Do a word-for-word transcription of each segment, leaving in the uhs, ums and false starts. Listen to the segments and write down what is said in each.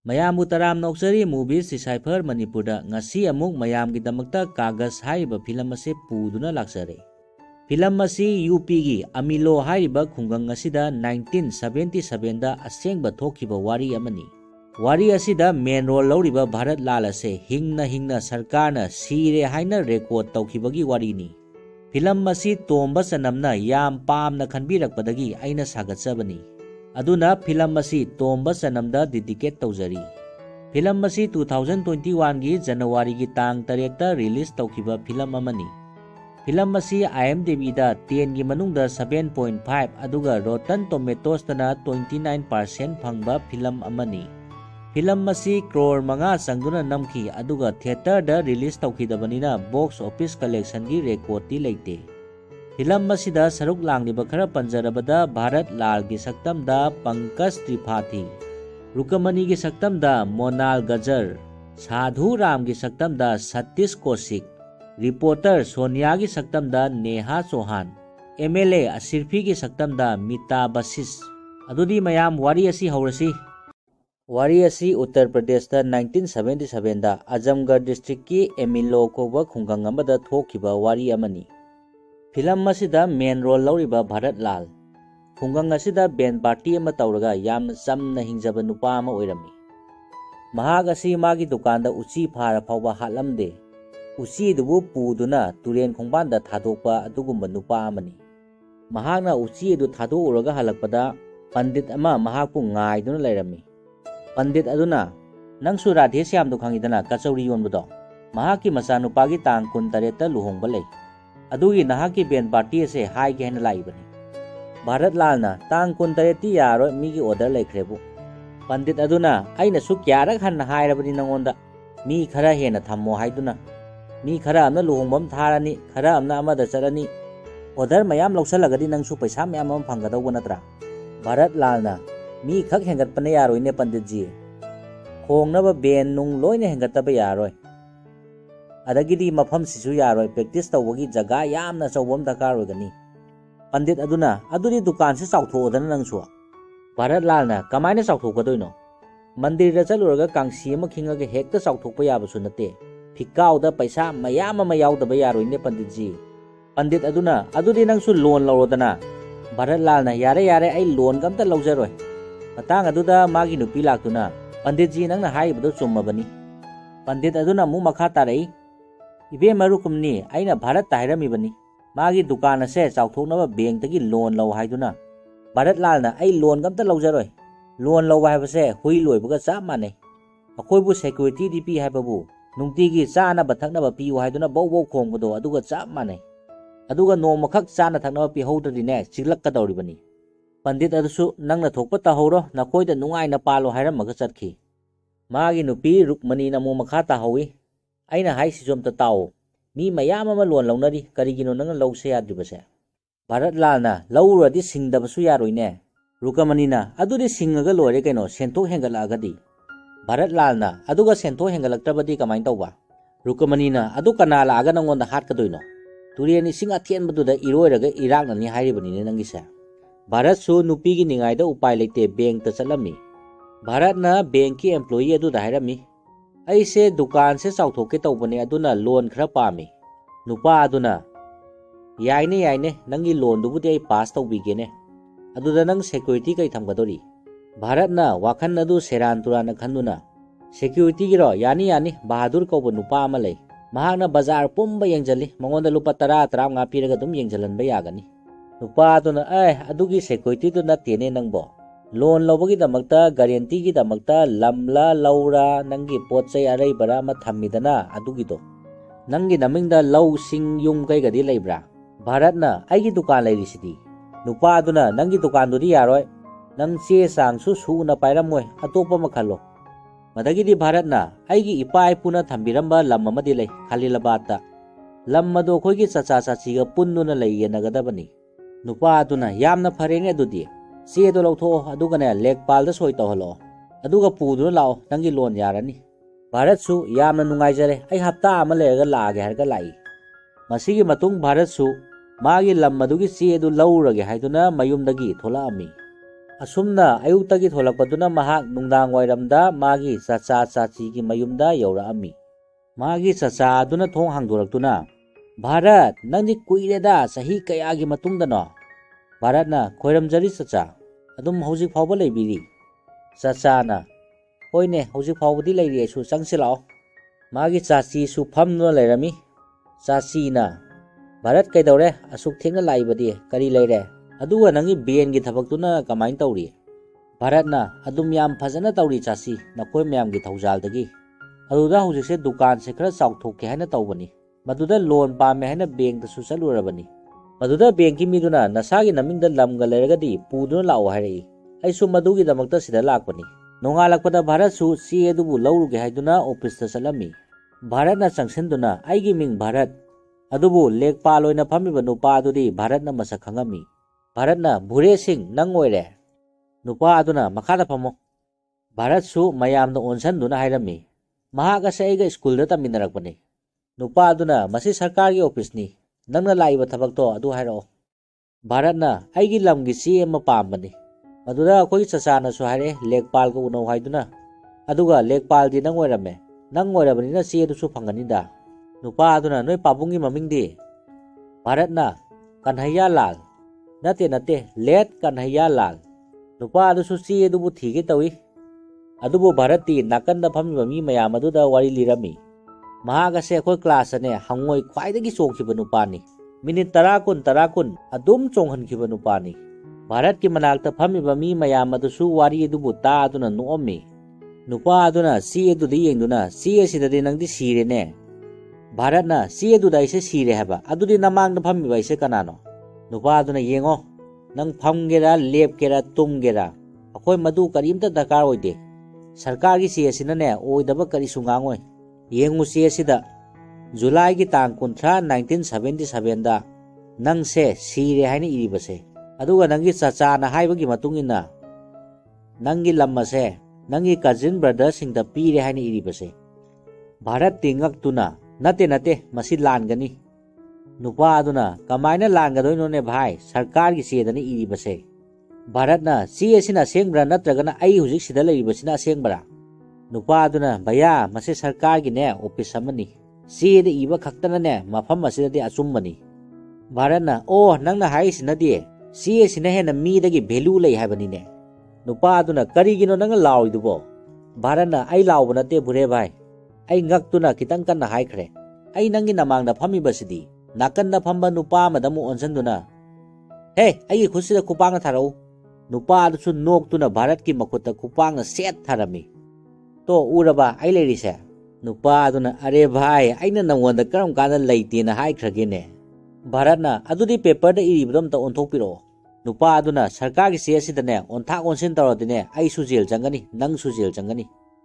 ꯃꯌꯥꯝꯕꯨ ꯇꯔꯥꯝꯅ ꯑꯣꯛꯆꯔꯤ ꯃꯨꯚꯤꯁ ꯗꯤꯁꯥꯏꯐꯔ ꯃꯅꯤꯄꯨꯔꯗ ꯉꯁꯤ ꯑꯃꯨꯛ ꯃꯌꯥꯝꯒꯤꯗꯃꯛꯇ ꯀꯥꯒꯖ ꯍꯥꯏꯔꯤꯕ ꯐꯤꯂꯝ ꯑꯁꯤ ꯄꯨꯗꯨꯅ ꯂꯥꯛꯆꯔꯦ꯫ ꯐꯤꯂꯝ ꯑꯁꯤ ꯌꯨꯄꯤꯒꯤ ꯑꯃꯤꯂꯣ ꯍꯥꯏꯔꯤꯕ ꯈꯨꯡꯒꯪ ꯑꯁꯤꯗ ꯅꯥꯏꯟꯇꯤꯟ ꯁꯚꯦꯟꯇꯤ ꯁꯚꯦꯟꯗ ꯑꯁꯦꯡꯕ ꯊꯣꯛꯈꯤꯕ ꯋꯥꯔꯤ ꯑꯃꯅꯤ꯫ ꯋꯥꯔꯤ ꯑꯁꯤꯗ ꯃꯦꯟ ꯔꯣꯜ ꯂꯧꯔꯤꯕ ꯚꯥꯔꯠ ꯂꯥꯜ ꯑꯁꯦ ꯍꯤꯡꯅ ꯍꯤꯡꯅ ꯁꯔꯀꯥꯔꯅ ꯁꯤꯔꯦ ꯍꯥꯏꯅ ꯔꯦꯀꯣꯔꯗ ꯇꯧꯈꯤꯕꯒꯤ ꯋꯥꯔꯤꯅꯤ꯫ ꯐꯤꯂꯝ ꯑꯁꯤ ꯇꯣꯝꯕ ꯆꯅꯝꯅ ꯌꯥꯝ ꯄꯥꯝꯅ ꯈꯟꯕꯤꯔꯛꯄꯗꯒꯤ ꯑꯩꯅ ꯁꯥꯒꯠꯆꯕꯅꯤ꯫ ꯑꯗꯨꯅ ꯐꯤꯂꯝ ꯑꯁꯤ ꯇꯣꯝꯕ ꯆꯅꯝꯗ ꯗꯤꯗꯤꯀꯦꯠ ꯇꯧꯖꯔꯤ꯫ ꯐꯤꯂꯝ ꯑꯁꯤ ꯇꯨ ꯊꯥꯎꯖꯟ ꯇ꯭ꯋꯦꯟꯇꯤ ꯋꯥꯟꯒꯤ ꯖꯅꯋꯥꯔꯤꯒꯤ ꯇꯥꯡ ꯇꯔꯦꯠꯇ ꯔꯤꯂꯤꯖ ꯇꯧꯈꯤꯕ ꯐꯤꯂꯝ ꯑꯃꯅꯤ꯫ ꯐꯤꯂꯝ ꯑꯁꯤ ꯑꯥꯏ ꯑꯦꯝ ꯗꯤ ꯕꯤꯗ ꯇꯦꯟꯒꯤ ꯃꯅꯨꯡꯗ ꯁꯚꯦꯟ ꯄꯣꯏꯟ ꯐꯥꯏꯚ ꯑꯗꯨꯒ ꯔꯣꯇꯟ ꯇꯣꯃꯦꯇꯣꯁꯇꯅ ꯇ꯭ꯋꯦꯟꯇꯤ ꯅꯥꯏꯟ ꯄꯥꯔꯁꯦꯟ ꯐꯪꯕ ꯐꯤꯂꯝ ꯑꯃꯅꯤ꯫ ꯐꯤꯂꯝ ꯑꯁꯤ ꯀ꯭ꯔꯣꯔ ꯃꯉꯥ ꯆꯪꯗꯨꯅ ꯅꯝꯈꯤ ꯑꯗꯨꯒ ꯊꯤꯌꯦꯇꯔꯗ ꯔꯤꯂꯤꯖ ꯇꯧꯈꯤꯗꯕꯅꯤꯅ ꯕꯣꯛꯁ ꯑꯣꯐꯤꯁ ꯀꯂꯦꯛꯁꯟꯒꯤ ꯔꯦꯀꯣꯔꯗꯇꯤ ꯂꯩꯇꯦ꯫ ꯐꯤꯂꯝ ꯑꯁꯤꯗ ꯁꯔꯨꯛ ꯂꯥꯡꯂꯤꯕ ꯈꯔ ꯄꯟꯖꯔꯕꯗ ꯚꯥꯔꯠ ꯂꯥꯜꯒꯤ ꯁꯛꯇꯝꯗ ꯄꯪꯀꯖ ꯇ꯭ꯔꯤꯄꯥꯊꯤ, ꯔꯨꯀꯃꯅꯤꯒꯤ ꯁꯛꯇꯝꯗ ꯃꯣꯅꯥꯜ ꯒꯖꯔ, ꯁꯥꯙꯨ ꯔꯥꯝꯒꯤ ꯁꯛꯇꯝꯗ ꯁꯇꯤꯁ ꯀꯣꯁꯤꯛ, ꯔꯤꯄꯣꯔꯇꯔ ꯁꯣꯅꯤꯌꯥꯒꯤ ꯁꯛꯇꯝꯗ Neha Chauhan, M L A ꯑꯁꯤꯔꯐꯤꯒꯤ ꯁꯛꯇꯝꯗ ꯃꯤꯇꯥ ꯕꯁꯤꯁ꯫ ꯑꯗꯨꯗꯤ ꯃꯌꯥꯝ ꯋꯥꯔꯤ ꯑꯁꯤ ꯍꯧꯔꯁꯤ꯫ ꯋꯥꯔꯤ ꯑꯁꯤ ꯎꯠꯇꯔ ꯄ꯭ꯔꯗꯦꯁꯇ ꯅꯥꯏꯟꯇꯤꯟ ꯁꯚꯦꯟꯇꯤ ꯁꯚꯦꯟꯗ ꯑꯖꯝꯒꯔ ꯗꯤꯁꯇ꯭ꯔꯤꯛꯀꯤ ꯑꯦꯃꯤꯂꯣ ꯀꯧꯕ ꯈꯨꯡꯒꯪ ꯑꯃꯗ ꯊꯣꯛꯈꯤꯕ ꯋꯥꯔꯤ ꯑꯃꯅꯤ꯫ ꯐꯤꯂꯝ ꯑꯁꯤꯗ ꯃꯦꯟ ꯔꯣꯜ ꯂꯧꯔꯤꯕ ꯚꯥꯔꯠ ꯂꯥꯜ ꯈꯨꯡꯒꯪ ꯑꯁꯤꯗ ꯕꯦꯟ ꯄꯥꯔꯇꯤ ꯑꯃ ꯇꯧꯔꯒ ꯌꯥꯝꯅ ꯆꯝꯅ ꯍꯤꯡꯖꯕ ꯅꯨꯄꯥ ꯑꯃ ꯑꯣꯏꯔꯝꯃꯤ꯫ ꯃꯍꯥꯛ ꯑꯁꯤ ꯃꯥꯒꯤ ꯗꯨꯀꯥꯟꯗ ꯎꯆꯤ ꯐꯥꯔ ꯐꯥꯎꯕ ꯍꯥꯠꯂꯝꯗꯦ꯫ ꯎꯆꯤꯗꯨꯕꯨ ꯄꯨꯗꯨꯅ ꯇꯨꯔꯦꯟ ꯈꯣꯡꯕꯥꯟꯗ ꯊꯥꯗꯣꯛꯄ ꯑꯗꯨꯒꯨꯝꯕ ꯅꯨꯄꯥ ꯑꯃꯅꯤ꯫ ꯃꯍꯥꯛꯅ ꯎꯆꯤ ꯑꯗꯨ ꯊꯥꯗꯣꯛꯎꯔꯒ ꯍꯜꯂꯛꯄꯗ ꯄꯟꯗꯤꯠ ꯑꯃ ꯃꯍꯥꯛꯄꯨ ꯉꯥꯏꯗꯨꯅ ꯂꯩꯔꯝꯃꯤ꯫ ꯄꯟꯗꯤꯠ ꯑꯗꯨꯅ "ꯅꯪꯁꯨ ꯔꯥꯙꯦ ꯁ꯭ꯌꯥꯝꯗꯨ ꯈꯪꯉꯤꯗꯅ, ꯀꯆꯧꯔꯤ ꯌꯣꯟꯕꯗꯣ? ꯃꯍꯥꯛꯀꯤ ꯃꯆꯥꯅꯨꯄꯥꯒꯤ ꯇꯥꯡ ꯀꯨꯟ ꯇꯔꯦꯠꯇ ꯂꯨꯍꯣꯡꯕ ꯂꯩ꯫ ꯑꯗꯨꯒꯤ ꯅꯍꯥꯛꯀꯤ ꯕꯦꯟ ꯄꯥꯔꯇꯤ ꯑꯁꯦ ꯍꯥꯏꯒꯦ ꯍꯥꯏꯅ ꯂꯥꯛꯏꯕꯅꯤ"꯫ ꯚꯥꯔꯠ ꯂꯥꯜꯅ "ꯇꯥꯡ ꯀꯨꯟ ꯇꯔꯦꯠꯇꯤ ꯌꯥꯔꯣꯏ, ꯃꯤꯒꯤ ꯑꯣꯔꯗꯔ ꯂꯩꯈ꯭ꯔꯦꯕꯨ"꯫ ꯄꯟꯗꯤꯠ ꯑꯗꯨꯅ "ꯑꯩꯅꯁꯨ ꯀꯌꯥꯔꯛ ꯍꯟꯅ ꯍꯥꯏꯔꯕꯅꯤ ꯅꯪꯉꯣꯟꯗ, ꯃꯤ ꯈꯔ ꯍꯦꯟꯅ ꯊꯝꯃꯣ ꯍꯥꯏꯗꯨꯅ꯫ ꯃꯤ ꯈꯔ ꯑꯃꯅ ꯂꯨꯍꯣꯡꯕ ꯑꯃ ꯊꯥꯔꯅꯤ, ꯈꯔ ꯑꯃꯅ ꯑꯃꯗ ꯆꯠꯂꯅꯤ, ꯑꯣꯔꯗꯔ ꯃꯌꯥꯝ ꯂꯧꯁꯜꯂꯒꯗꯤ ꯅꯪꯁꯨ ꯄꯩꯁꯥ ꯃꯌꯥꯝ ꯑꯃ ꯐꯪꯒꯗꯧꯕ ꯅꯠꯇ꯭ꯔꯥ"꯫ ꯚꯥꯔꯠ ꯂꯥꯜꯅ "ꯃꯤ ꯈꯛ ꯍꯦꯟꯒꯠꯄꯅ ꯌꯥꯔꯣꯏꯅꯦ ꯄꯟꯗꯤꯠꯖꯤ, ꯈꯣꯡꯅꯕ ꯕꯦꯟ ꯅꯨꯡ ꯂꯣꯏꯅ ꯍꯦꯟꯒꯠꯇꯕ ꯌꯥꯔꯣꯏ꯫ ꯑꯗꯒꯤꯗꯤ ꯃꯐꯝꯁꯤꯁꯨ ꯌꯥꯔꯣꯏ, ꯄ꯭ꯔꯦꯛꯇꯤꯁ ꯇꯧꯕꯒꯤ ꯖꯒꯥ ꯌꯥꯝꯅ ꯑꯆꯧꯕ ꯑꯃ ꯗꯔꯀꯥꯔ ꯑꯣꯏꯒꯅꯤ"꯫ ꯄꯟꯗꯤꯠ ꯑꯗꯨꯅ "ꯑꯗꯨꯗꯤ ꯗꯨꯀꯥꯟꯁꯦ ꯆꯥꯎꯊꯣꯛꯑꯣꯗꯅ ꯅꯪꯁꯨ"꯫ ꯚꯥꯔꯠ ꯂꯥꯜꯅ "ꯀꯃꯥꯏꯅ ꯆꯥꯎꯊꯣꯛꯀꯗꯣꯏꯅꯣ? ꯃꯟꯗꯤꯔꯗ ꯆꯠꯂꯨꯔꯒ ꯀꯥꯡꯁꯤ ꯑꯃ ꯈꯤꯡꯉꯒ ꯍꯦꯛꯇ ꯆꯥꯎꯊꯣꯛꯄ ꯌꯥꯕꯁꯨ ꯅꯠꯇꯦ꯫ ꯐꯤꯀꯥꯎꯗ ꯄꯩꯁꯥ ꯃꯌꯥꯝ ꯑꯃ ꯌꯥꯎꯗꯕ ꯌꯥꯔꯣꯏꯅꯦ ꯄꯟꯗꯤꯠꯖꯤ"꯫ ꯄꯟꯗꯤꯠ ꯑꯗꯨꯅ "ꯑꯗꯨꯗꯤ ꯅꯪꯁꯨ ꯂꯣꯟ ꯂꯧꯔꯣꯗꯅ"꯫ ꯚꯥꯔꯠ ꯂꯥꯜꯅ "ꯌꯥꯔꯦ ꯌꯥꯔꯦ, ꯑꯩ ꯂꯣꯟꯒ ꯑꯝꯇ ꯂꯧꯖꯔꯣꯏ"꯫ ꯃꯇꯥꯡ ꯑꯗꯨꯗ ꯃꯥꯒꯤ ꯅꯨꯄꯤ ꯂꯥꯛꯇꯨꯅ "ꯄꯟꯗꯤꯠꯖꯤ, ꯅꯪꯅ ꯍꯥꯏꯔꯤꯕꯗꯨ ꯆꯨꯝꯃꯕꯅꯤ"꯫ ꯄꯟꯗꯤꯠ ꯑꯗꯨꯅ ꯑꯃꯨꯛ ꯃꯈꯥ ꯇꯥꯔꯛꯏ "ꯏꯕꯦꯝꯃ ꯔꯨꯀꯃꯅꯤ, ꯑꯩꯅ ꯚꯥꯔꯠꯇ ꯍꯥꯏꯔꯝꯃꯤꯕꯅꯤ, ꯃꯥꯒꯤ ꯗꯨꯀꯥꯟ ꯑꯁꯦ ꯆꯥꯎꯊꯣꯛꯅꯕ ꯕꯦꯡꯛꯇꯒꯤ ꯂꯣꯟ ꯂꯧ ꯍꯥꯏꯗꯨꯅ"꯫ ꯚꯥꯔꯠ ꯂꯥꯜꯅ "ꯑꯩ ꯂꯣꯟꯒ ꯑꯝꯇ ꯂꯧꯖꯔꯣꯏ꯫ ꯂꯣꯟ ꯂꯧꯕ ꯍꯥꯏꯕꯁꯦ ꯍꯨꯏ ꯂꯣꯏꯕꯒ ꯆꯞ ꯃꯥꯟꯅꯩ꯫ ꯑꯩꯈꯣꯏꯕꯨ ꯁꯦꯀ꯭ꯌꯨꯔꯤꯇꯤꯗꯤ ꯄꯤ ꯍꯥꯏꯕꯕꯨ ꯅꯨꯡꯇꯤꯒꯤ ꯆꯥꯅꯕ ꯊꯛꯅꯕ ꯄꯤꯌꯨ ꯍꯥꯏꯗꯨꯅ ꯕꯧ ꯕꯧ ꯈꯣꯡꯕꯗꯣ ꯑꯗꯨꯒ ꯆꯞ ꯃꯥꯟꯅꯩ꯫ ꯑꯗꯨꯒ ꯅꯣꯡꯃꯈꯛ ꯆꯥꯅ ꯊꯛꯅꯕ ꯄꯤꯍꯧꯗ꯭ꯔꯗꯤꯅꯦ ꯆꯤꯛꯂꯛꯀꯗꯧꯔꯤꯕꯅꯤ"꯫ ꯄꯟꯗꯤꯠ ꯑꯗꯨꯁꯨ "ꯅꯪꯅ ꯊꯣꯛꯄ ꯇꯧꯍꯧꯔꯣ, ꯅꯈꯣꯏꯗ ꯅꯨꯡꯉꯥꯏꯅ ꯄꯥꯜꯂꯣ" ꯍꯥꯏꯔꯝꯃꯒ ꯆꯠꯈꯤ꯫ ꯃꯥꯒꯤ ꯅꯨꯄꯤ ꯔꯨꯛꯃꯅꯤꯅ ꯑꯃꯨꯛ ꯃꯈꯥ ꯇꯥꯍꯧꯏ "ꯑꯩꯅ ꯍꯥꯏꯁꯤꯁꯨ ꯑꯝꯇ ꯇꯥꯎ, ꯃꯤ ꯃꯌꯥꯝ ꯑꯃ ꯂꯣꯟ ꯂꯧꯅꯔꯤ, ꯀꯔꯤꯒꯤꯅꯣ ꯅꯪꯅ ꯂꯧꯁꯦ ꯌꯥꯗ꯭ꯔꯤꯕꯁꯦ"꯫ ꯚꯥꯔꯠ ꯂꯥꯜꯅ "ꯂꯧꯔꯨꯔꯗꯤ ꯁꯤꯡꯗꯕꯁꯨ ꯌꯥꯔꯣꯏꯅꯦ"꯫ ꯔꯨꯀꯃꯅꯤꯅ "ꯑꯗꯨꯗꯤ ꯁꯤꯡꯉꯒ ꯂꯣꯏꯔꯦ ꯀꯩꯅꯣ, ꯁꯦꯟꯊꯣꯛ ꯍꯦꯟꯒꯠꯂꯛꯑꯒꯗꯤ"꯫ ꯚꯥꯔꯠ ꯂꯥꯜꯅ "ꯑꯗꯨꯒ ꯁꯦꯟꯊꯣꯛ ꯍꯦꯟꯒꯠꯂꯛꯇ꯭ꯔꯕꯗꯤ ꯀꯃꯥꯏꯅ ꯇꯧꯕ"꯫ ꯔꯨꯀꯃꯅꯤꯅ "ꯑꯗꯨ ꯀꯅꯥ ꯂꯥꯛꯑꯒ ꯅꯪꯉꯣꯟꯗ ꯍꯥꯠꯀꯗꯣꯏꯅꯣ? ꯇꯨꯔꯦꯟ ꯏꯁꯤꯡ ꯑꯊꯦꯟꯕꯗꯨꯗ ꯏꯔꯣꯏꯔꯒ ꯏꯔꯥꯛꯅꯅꯤ ꯍꯥꯏꯔꯤꯕꯅꯤꯅꯦ ꯅꯪꯒꯤꯁꯦ"꯫ ꯚꯥꯔꯠꯁꯨ ꯅꯨꯄꯤꯒꯤ ꯅꯤꯡꯉꯥꯏꯗ ꯎꯄꯥꯏ ꯂꯩꯇꯦ ꯕꯦꯡꯛꯇ ꯆꯠꯂꯝꯃꯤ꯫ ꯚꯥꯔꯠꯅ ꯕꯦꯡꯛꯀꯤ ꯑꯦꯝꯄ꯭ꯂꯣꯌꯤ ꯑꯗꯨꯗ ꯍꯥꯏꯔꯝꯃꯤ "ꯑꯩꯁꯦ ꯗꯨꯀꯥꯟꯁꯦ ꯆꯥꯎꯊꯣꯛꯀꯦ ꯇꯧꯕꯅꯦ, ꯑꯗꯨꯅ ꯂꯣꯟ ꯈꯔ ꯄꯥꯝꯃꯤ"꯫ ꯅꯨꯄꯥ ꯑꯗꯨꯅ "ꯌꯥꯏꯅꯦ ꯌꯥꯏꯅꯦ, ꯅꯪꯒꯤ ꯂꯣꯟꯗꯨꯕꯨꯗꯤ ꯑꯩ ꯄꯥꯁ ꯇꯧꯕꯤꯒꯦꯅꯦ, ꯑꯗꯨꯗ ꯅꯪ ꯁꯦꯀ꯭ꯌꯨꯔꯤꯇꯤ ꯀꯩ ꯊꯝꯒꯗꯧꯔꯤ"꯫ ꯚꯥꯔꯠꯅ ꯋꯥꯈꯜ ꯑꯗꯨ ꯁꯦꯔꯥꯟ ꯇꯨꯔꯥꯟꯅ ꯈꯟꯗꯨꯅ "ꯁꯦꯀ꯭ꯌꯨꯔꯤꯇꯤꯒꯤꯔꯣ? ꯌꯥꯅꯤ ꯌꯥꯅꯤ, ꯕꯍꯥꯗꯨꯔ ꯀꯧꯕ ꯅꯨꯄꯥ ꯑꯃ ꯂꯩ, ꯃꯍꯥꯛꯅ ꯕꯖꯥꯔ ꯄꯨꯝꯕ ꯌꯦꯡꯁꯤꯜꯂꯤ, ꯃꯉꯣꯟꯗ ꯂꯨꯄꯥ ꯇꯔꯥ ꯇꯔꯥꯃꯉꯥ ꯄꯤꯔꯒ ꯑꯗꯨꯝ ꯌꯦꯡꯁꯤꯜꯍꯟꯕ ꯌꯥꯒꯅꯤ"꯫ ꯅꯨꯄꯥ ꯑꯗꯨꯅ "ꯑꯦ, ꯑꯗꯨꯒꯤ ꯁꯦꯀ꯭ꯌꯨꯔꯤꯇꯤꯗꯨ ꯅꯠꯇꯦꯅꯦ ꯅꯪꯕꯣ, ꯂꯣꯟ ꯂꯧꯕꯒꯤꯗꯃꯛꯇ ꯒꯥꯔꯦꯟꯇꯤꯒꯤꯗꯃꯛꯇ ꯂꯝꯂ ꯂꯧꯔ ꯅꯪꯒꯤ ꯄꯣꯠ ꯆꯩ ꯑꯔꯩꯕꯔ ꯑꯃ ꯊꯝꯃꯤꯗꯅ ꯑꯗꯨꯒꯤꯗꯣ, ꯅꯪꯒꯤ ꯅꯃꯤꯡꯗ ꯂꯧ ꯁꯤꯡ ꯌꯨꯝ ꯀꯩꯒꯗꯤ ꯂꯩꯕ꯭ꯔꯥ"꯫ ꯚꯥꯔꯠꯅ "ꯑꯩꯒꯤ ꯗꯨꯀꯥꯟ ꯂꯩꯔꯤꯁꯤꯗꯤ"꯫ ꯅꯨꯄꯥ ꯑꯗꯨꯅ "ꯅꯪꯒꯤ ꯗꯨꯀꯥꯟꯗꯨꯗꯤ ꯌꯥꯔꯣꯏ, ꯅꯪ ꯆꯦ ꯆꯥꯡꯁꯨ ꯁꯨꯅ ꯄꯥꯏꯔꯝꯃꯣꯏ, ꯑꯇꯣꯞꯄ ꯑꯃ ꯈꯜꯂꯣ"꯫ ꯃꯗꯒꯤꯗꯤ ꯚꯥꯔꯠꯅ "ꯑꯩꯒꯤ ꯏꯄꯥ ꯏꯄꯨꯅ ꯊꯝꯕꯤꯔꯝꯕ ꯂꯝ ꯑꯃꯗꯤ ꯂꯩ, ꯈꯂꯤꯂꯕꯥꯗꯇ, ꯂꯝ ꯑꯗꯨ ꯑꯩꯈꯣꯏꯒꯤ ꯆꯆꯥ ꯆꯥꯆꯤꯒ ꯄꯨꯟꯗꯨꯅ ꯂꯩ ꯌꯦꯟꯅꯒꯗꯕꯅꯤ"꯫ ꯅꯨꯄꯥ ꯑꯗꯨꯅ "ꯌꯥꯝꯅ ꯐꯔꯦꯅꯦ ꯑꯗꯨꯗꯤ, ꯆꯦꯗꯣ ꯂꯧꯊꯣꯛꯑꯣ, ꯑꯗꯨꯒꯅꯦ ꯂꯦꯛꯄꯥꯜꯗ ꯁꯣꯏ ꯇꯧꯍꯜꯂꯛꯑꯣ, ꯑꯗꯨꯒ ꯄꯨꯗꯨꯅ ꯂꯥꯛꯑꯣ, ꯅꯪꯒꯤ ꯂꯣꯟ ꯌꯥꯔꯅꯤ"꯫ ꯚꯥꯔꯠꯁꯨ "ꯌꯥꯝꯅ ꯅꯨꯡꯉꯥꯏꯖꯔꯦ, ꯑꯩ ꯍꯞꯇꯥ ꯑꯃ ꯂꯩꯔꯒ ꯂꯥꯛꯑꯒꯦ" ꯍꯥꯏꯔꯒ ꯂꯥꯛꯏ꯫ ꯃꯁꯤꯒꯤ ꯃꯇꯨꯡ ꯚꯥꯔꯠꯁꯨ ꯃꯥꯒꯤ ꯂꯝ ꯑꯗꯨꯒꯤ ꯆꯦ ꯑꯗꯨ ꯂꯧꯔꯨꯔꯒꯦ ꯍꯥꯏꯗꯨꯅ ꯃꯌꯨꯝꯗꯒꯤ ꯊꯣꯛꯂꯛꯑꯝꯃꯤ꯫ Asumna ayuktagi tholakpaduna mahak nungdang wairamda magi chacha chachigi mayumda yaurami. Magi chacha aduna thong hangdoraktuna, Bharat, nangdi kuireda sahi kayagi matungdano. Bharatna khoiramjari chacha, adum hojik phawba leibiri. Chachana, hoine hojik phawbadi leiri aisu changsilao. Magi chachi su phamna leirami. Chachina, Bharat kaidore asuk thengna laibadi kari leire. Aduga nangi ben gi thabaktuna kamain tawri. Bharatna adum yam phajana tawri chachi nakoi mayam gi thaujal dagi. Aduda hujikse dukan se khara chawthokke haina tawbani. Maduda loan pame haina bank da su chalurabani. Maduda bank ki miduna nasagi namingda lamga leiragadi puduna lao hairi. Aisu madugi damakta sida lakpani. Nongalakpada Bharat su C A dubu lawruge haiduna office ta chalami. Bharatna changsinduna aigi ming Bharat. Adubu lekpal oina phamiba nupa adudi Bharatna masak khangami. Bharatna Bhure Singh nang oire. Nupa aduna makada phamo. Bharat su mayamna onsanduna hairami. Mahaka sa aiga school da taminarakpani. Nupa aduna masi sarkar gi office ni. Nangna laiba thabak to adu hairo. Bharatna aigi lamgi C M pambani. Maduda koi chachana su haire lekpal ko uno haiduna. Aduga lekpal di nang oirame. Nang oirabani na C A du su phanganida. Nupa aduna noi pabungi mamingdi. Bharatna Kanhaiya Lal. Nate nate let Kanhaiya Lal. Nupa adu su C A dubu thige tawi. Adubu Bharati nakanda phamiba mi mayam aduda wari lirami. Mahaga se khoi class ane hangoi khwaidagi chongkhiba nupani. Minute tara kun tara kun adum chonghankhiba nupani. Bharat ki manakta phamiba mi mayam adu su wari adubu ta aduna nuommi. Nupa aduna C A du di yengduna C A sidadi nangdi sirene. Bharatna C A du da ise sire haba adudi namangda phamiba ise kanano. Nupa aduna yengo nang phamgera lepkera tumgera akhoi madu karimta dakar oide sarkar gi C A sinane oidaba kari sungangoi yengu C A sida July gi tang kunthra nineteen seventy-seven da nang se sire haina iribase aduga nangi chacha na haibagi matungina nangi lamma se nangi cousin brother singda pire haina iribase Bharat tingak tuna nate nate masi langani Nupa aduna kamaina langadoino ne bhai sarkar gi sedani iribase Bharatna C A sina sengbra natragana ai hujik sida leibasina sengbra Nupa aduna baya mase sarkar gi ne office amani C A de iba khaktana ne mafam masida de achummani Bharatna oh nangna hai sinadi C A sina hena mi dagi value lei habani ne Nupa aduna karigino nang lawidubo Bharatna ai lawbana te bhure bhai ai ngaktuna kitang kanna hai khre ai nangi namangna phami basidi Nakanda phamba nupa madamu onsanduna Hey ai khusida kupanga tharau nupa adu su nok tuna Bharat ki makuta kupanga set tharami to uraba ai lerise nupa aduna are bhai aina nangwanda karam kana leite na hai khragene Bharatna adudi paper da iribdom ta onthokpiro nupa aduna sarkar gi C sida ne ontha onsin tarodine ai su jail changani nang su jail changani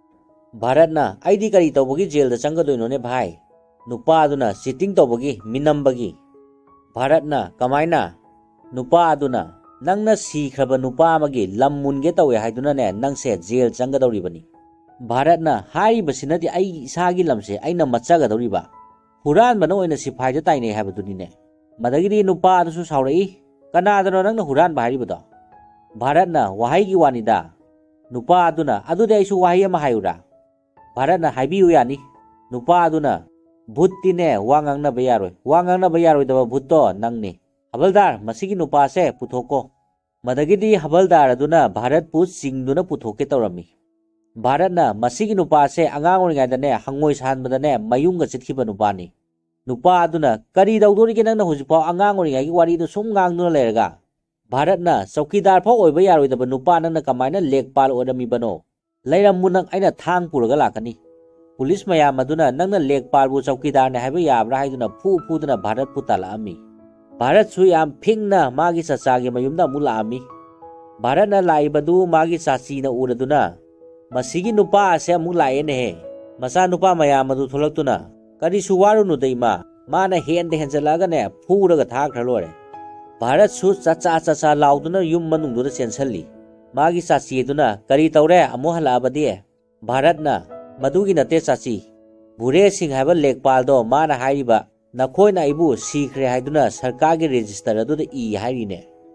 Bharatna ai di kari tawbogi jail da changadoino ne bhai Nupa aduna sitting tawbogi minambagi Bharatna kamaina nupa aduna nangna sikraba nupa amagi lammunge tawe haiduna ne nangse jail changadawribani Bharatna haribasinadi ai isagi lamse aina machagadawriba huranbana oina siphai da taine habaduni ne madagiri nupa adusu saurai kanadano nangna huranba haribado Bharatna wahai gi wanida nupa aduna adude aisu wahai ama hayura Bharatna haibiyu yani nupa aduna Bhutti ne wangang na bayaroi wangang na bayaroi daba bhutto nangni habaldar masigi nupa se puthoko madagidi habaldar aduna Bharat pu singduna puthoke tawrami Bharatna masigi nupa se angang oringai da ne hangoi sanbada ne mayunga chithiba nupani nupa aduna kari dawdori ke nangna hujipau angang oringai gi wari du sum ngangduna lerga Bharatna saukidar phau oiba yaroi daba nupa nangna kamaina lekpal orami bano leiram munang aina thang puraga lakani Police mayam aduna nangna lekpal bu chaukidar ne haiba yabra haiduna phu phuduna Bharat pu talami Bharat su yam phingna magi chacha gi mayumda mulami Bharatna laibadu magi chachi na uraduna masigi nupa ase amu lae ne he masa nupa mayam adu tholaktuna kari suwaru nu deima mana hen de henjalaga ne phuraga thakra lore Bharat su chacha chacha lauduna yum manung du chensalli magi chachi duna kari tawre amu halabadi Bharatna Madugi nate chachi Bhure Singh haiba lekpal do mana haiba nakhoi na ibu sikhre haiduna sarkar gi register adu da i hairine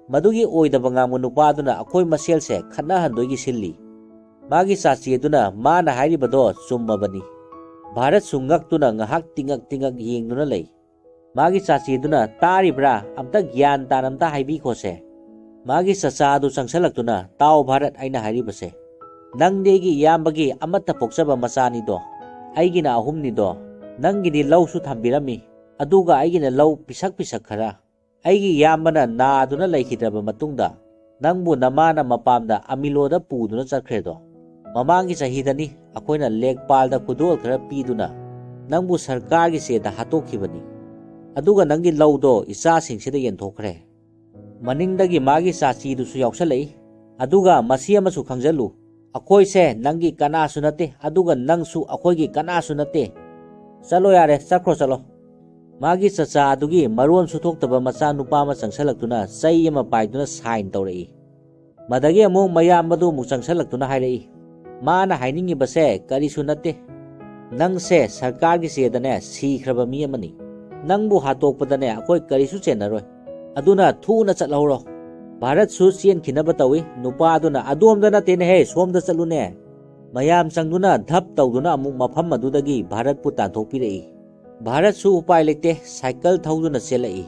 Madugi oidaba ngangba nupaduna akoi maselse khatnahandoigi silli. Magi sachi aduna mana hairibado chummabani. Bharat su ngaktuna ngahak tingak tingak yengduna lei. Magi sachi aduna taribra amta gyan tan amta haibi khose. Magi sacha adu sangsalakuna tau Bharat aina hairibase. Nangdegi yambagi amata poksaba masani do. Aigina ahumni do. Nangini lau su thambirami. Aduga aigina lau pisak pisak khara. Aigi yambana na aduna laikhidraba matungda. Nangbu namana mapamda amiloda puduna chakhredo. Mamangi sahidani akoina lekpalda kudol khara piduna. Nangbu sarkargi seda hatokhibani. Aduga nangi laudo isa singsida yenthokre. Maningdagi magi sachi dusu yauksalai. Aduga masi amasu khangjalu. Akoi se nangi kanasu nate aduga nangsu akoigi kanasu nate. Chalo yare chakro chalo. Magi sacha adugi maron suthokhtaba macha nupa ma changsalakuna sai ama paiduna sign tawrei. Madagi amung mayam madu mu changsalakuna hairei. Mana hainingi base karisu nate. Nangse sarkargi sedane sikhraba mi amani. Nangbu hatokpadane akoi karisu chenaroi. Aduna thuna chatlahoro. Bharat su chen khinaba tawi nupa aduna adomda natene he somda chalune. Mayam changduna dhap tawduna amuk mafam adudagi Bharat pu tanthokpirei. Bharat su upai lekte cycle thauduna chelai.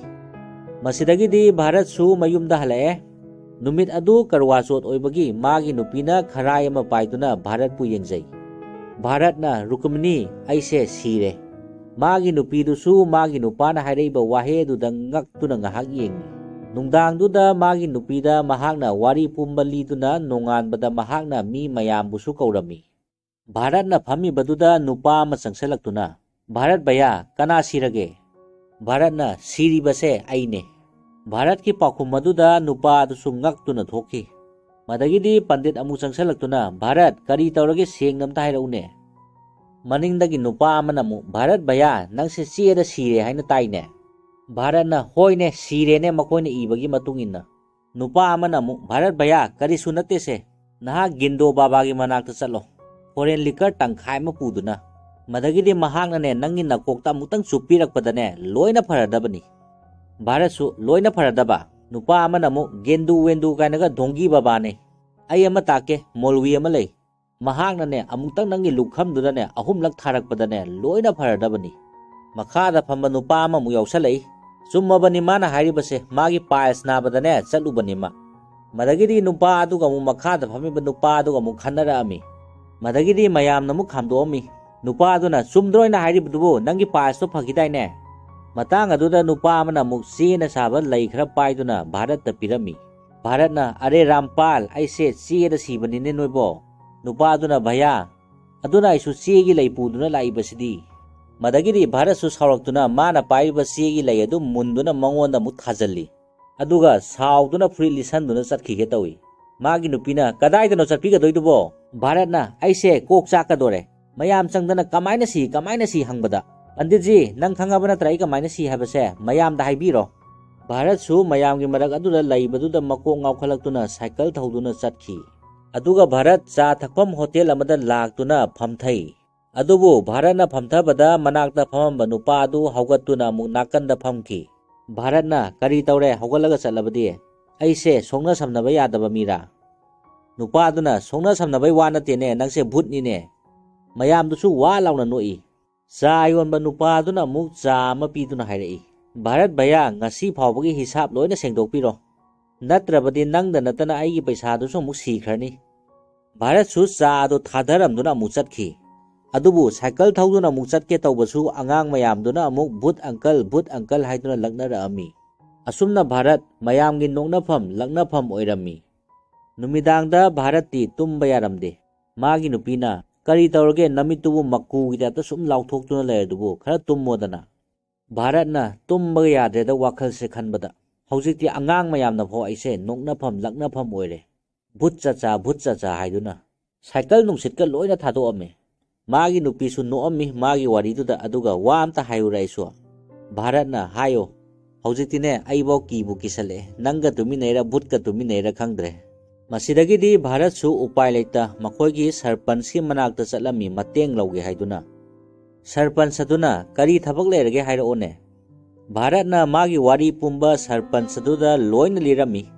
Masidagidi Bharat su mayumda halae. Numit adu karwasot oibagi magi nupina kharai ama paiduna Bharat pu yengjai. Bharat na Rukmini aise sire. Magi nupidu su magi nupana haireiba wahe du ngaktuna ngahak yengi. Nungdang duda magi nupida mahakna wari pumbali duna nongan bada mahakna mi mayam busu kaurami. Bharat na phami baduda nupa ma changsalakuna. Bharat baya kana sirage. Bharat na siri base aine. Bharat ki pakhum maduda nupa dusu ngaktuna thoki. Madagidi pandit amu changsalakuna Bharat kari taurage sengnamta hairaune. Maningdagi nupa amanamu Bharat baya nangse cheda sire haina taine. Bharat na hoine sire ne makoine ibagi matungina. Nupa amanamu Bharat baya kari sunate se. Naha gindo babagi manakta chalo. Foreign liquor tangkhai ma puduna. Madagidi mahakna ne nangin nakokta mutang supirakpadane loina pharadabani. Bharat su loina pharadaba. Nupa amanamu gendu wendu kainaga dongi babane. Ai ama take molwi ama lei. Mahakna ne amutang nangi lukhamduda ne ahumlak tharakpadane loina pharadabani. Makhada phamba nupa ama mu yausalai. Summabani mana hairibase magi pais nabadane chalubani ma. Madagidi nupa aduga mu makhada phamiba nupa aduga mu khanara ami. Madagidi mayam namu khamdoami. Nupa aduna sumdroina hairibudubu nangi pais to phagidaine. Matang aduda nupa amana mu sina saba lai khara paiduna Bharat ta pirami. Bharat na are Rampal aise cheda sibani ne noibo. Nupa aduna bhaya aduna isu chegi lai puduna lai basidi. Madagidi Bharat su sauraktuna mana paiba chegi lai adu munduna mangonda mu thajalli. Aduga sauduna free lisanduna chatkhige tawi. Magi nupina kadaidano chatpigadoidubo. Bharat na aise kok chakadore. Mayam changdana kamaina si kamaina si hangbada. Panditji nang khangabana trai kamaina si habase mayam da haibiro. Bharat su mayam gi marak aduda laibaduda makok ngawkhalaktuna cycle thauduna chatkhi. Aduga Bharat cha thakpam hotel amada laktuna phamthai. Adubu Bharat na phamthabada manakta phamamba nupa adu haugattuna amuk nakanda phamki. Bharat na kari taure haugalaga chatlabadi aise songna samnaba yadaba mira. Nupa aduna songna samnabai wa natene nangse bhutni ne. Mayam dusu wa launa noi. Cha yonba nupa aduna amuk cha ama piduna hairei. Bharat baya ngasi phawbagi hisab loina sengdokpiro. Natrabadi nangda natana aigi paisa dusu amuk sikhrani. Bharat su cha adu thadaramduna amuk chatkhi. Adubu cycle thauduna amuk chatke tawbasu angang mayamduna amuk bhut uncle bhut uncle haiduna laknara ami. Asumna Bharat mayamgi noknafam laknafam oirami. Numidangda Bharat ti tumba yaramde. Magi nupina kari taurage namitubu makku gita sum lauthokhtuna laydubu khara tummodana. Bharat na tumba yadreda wakhal se khanbada. Hojikti angang mayamna pho aise noknafam laknafam oire. Bhut chacha bhut chacha haiduna. Cycle nungsitka loina thadokame. Magi nupisu noami magi wariduda aduga wa amta hayura isu. Bharat na hayo. Hojitine aibo kibu kisale nanga tuminaira bhutka tuminaira khangdre. Masidagidi Bharat su upai leita makoigi sarpanch ki manakta chatlami mateng lauge haiduna. Sarpanch aduna kari thabak lerage hairaone. Bharat na magi wari pumba sarpanch aduda loina lirami.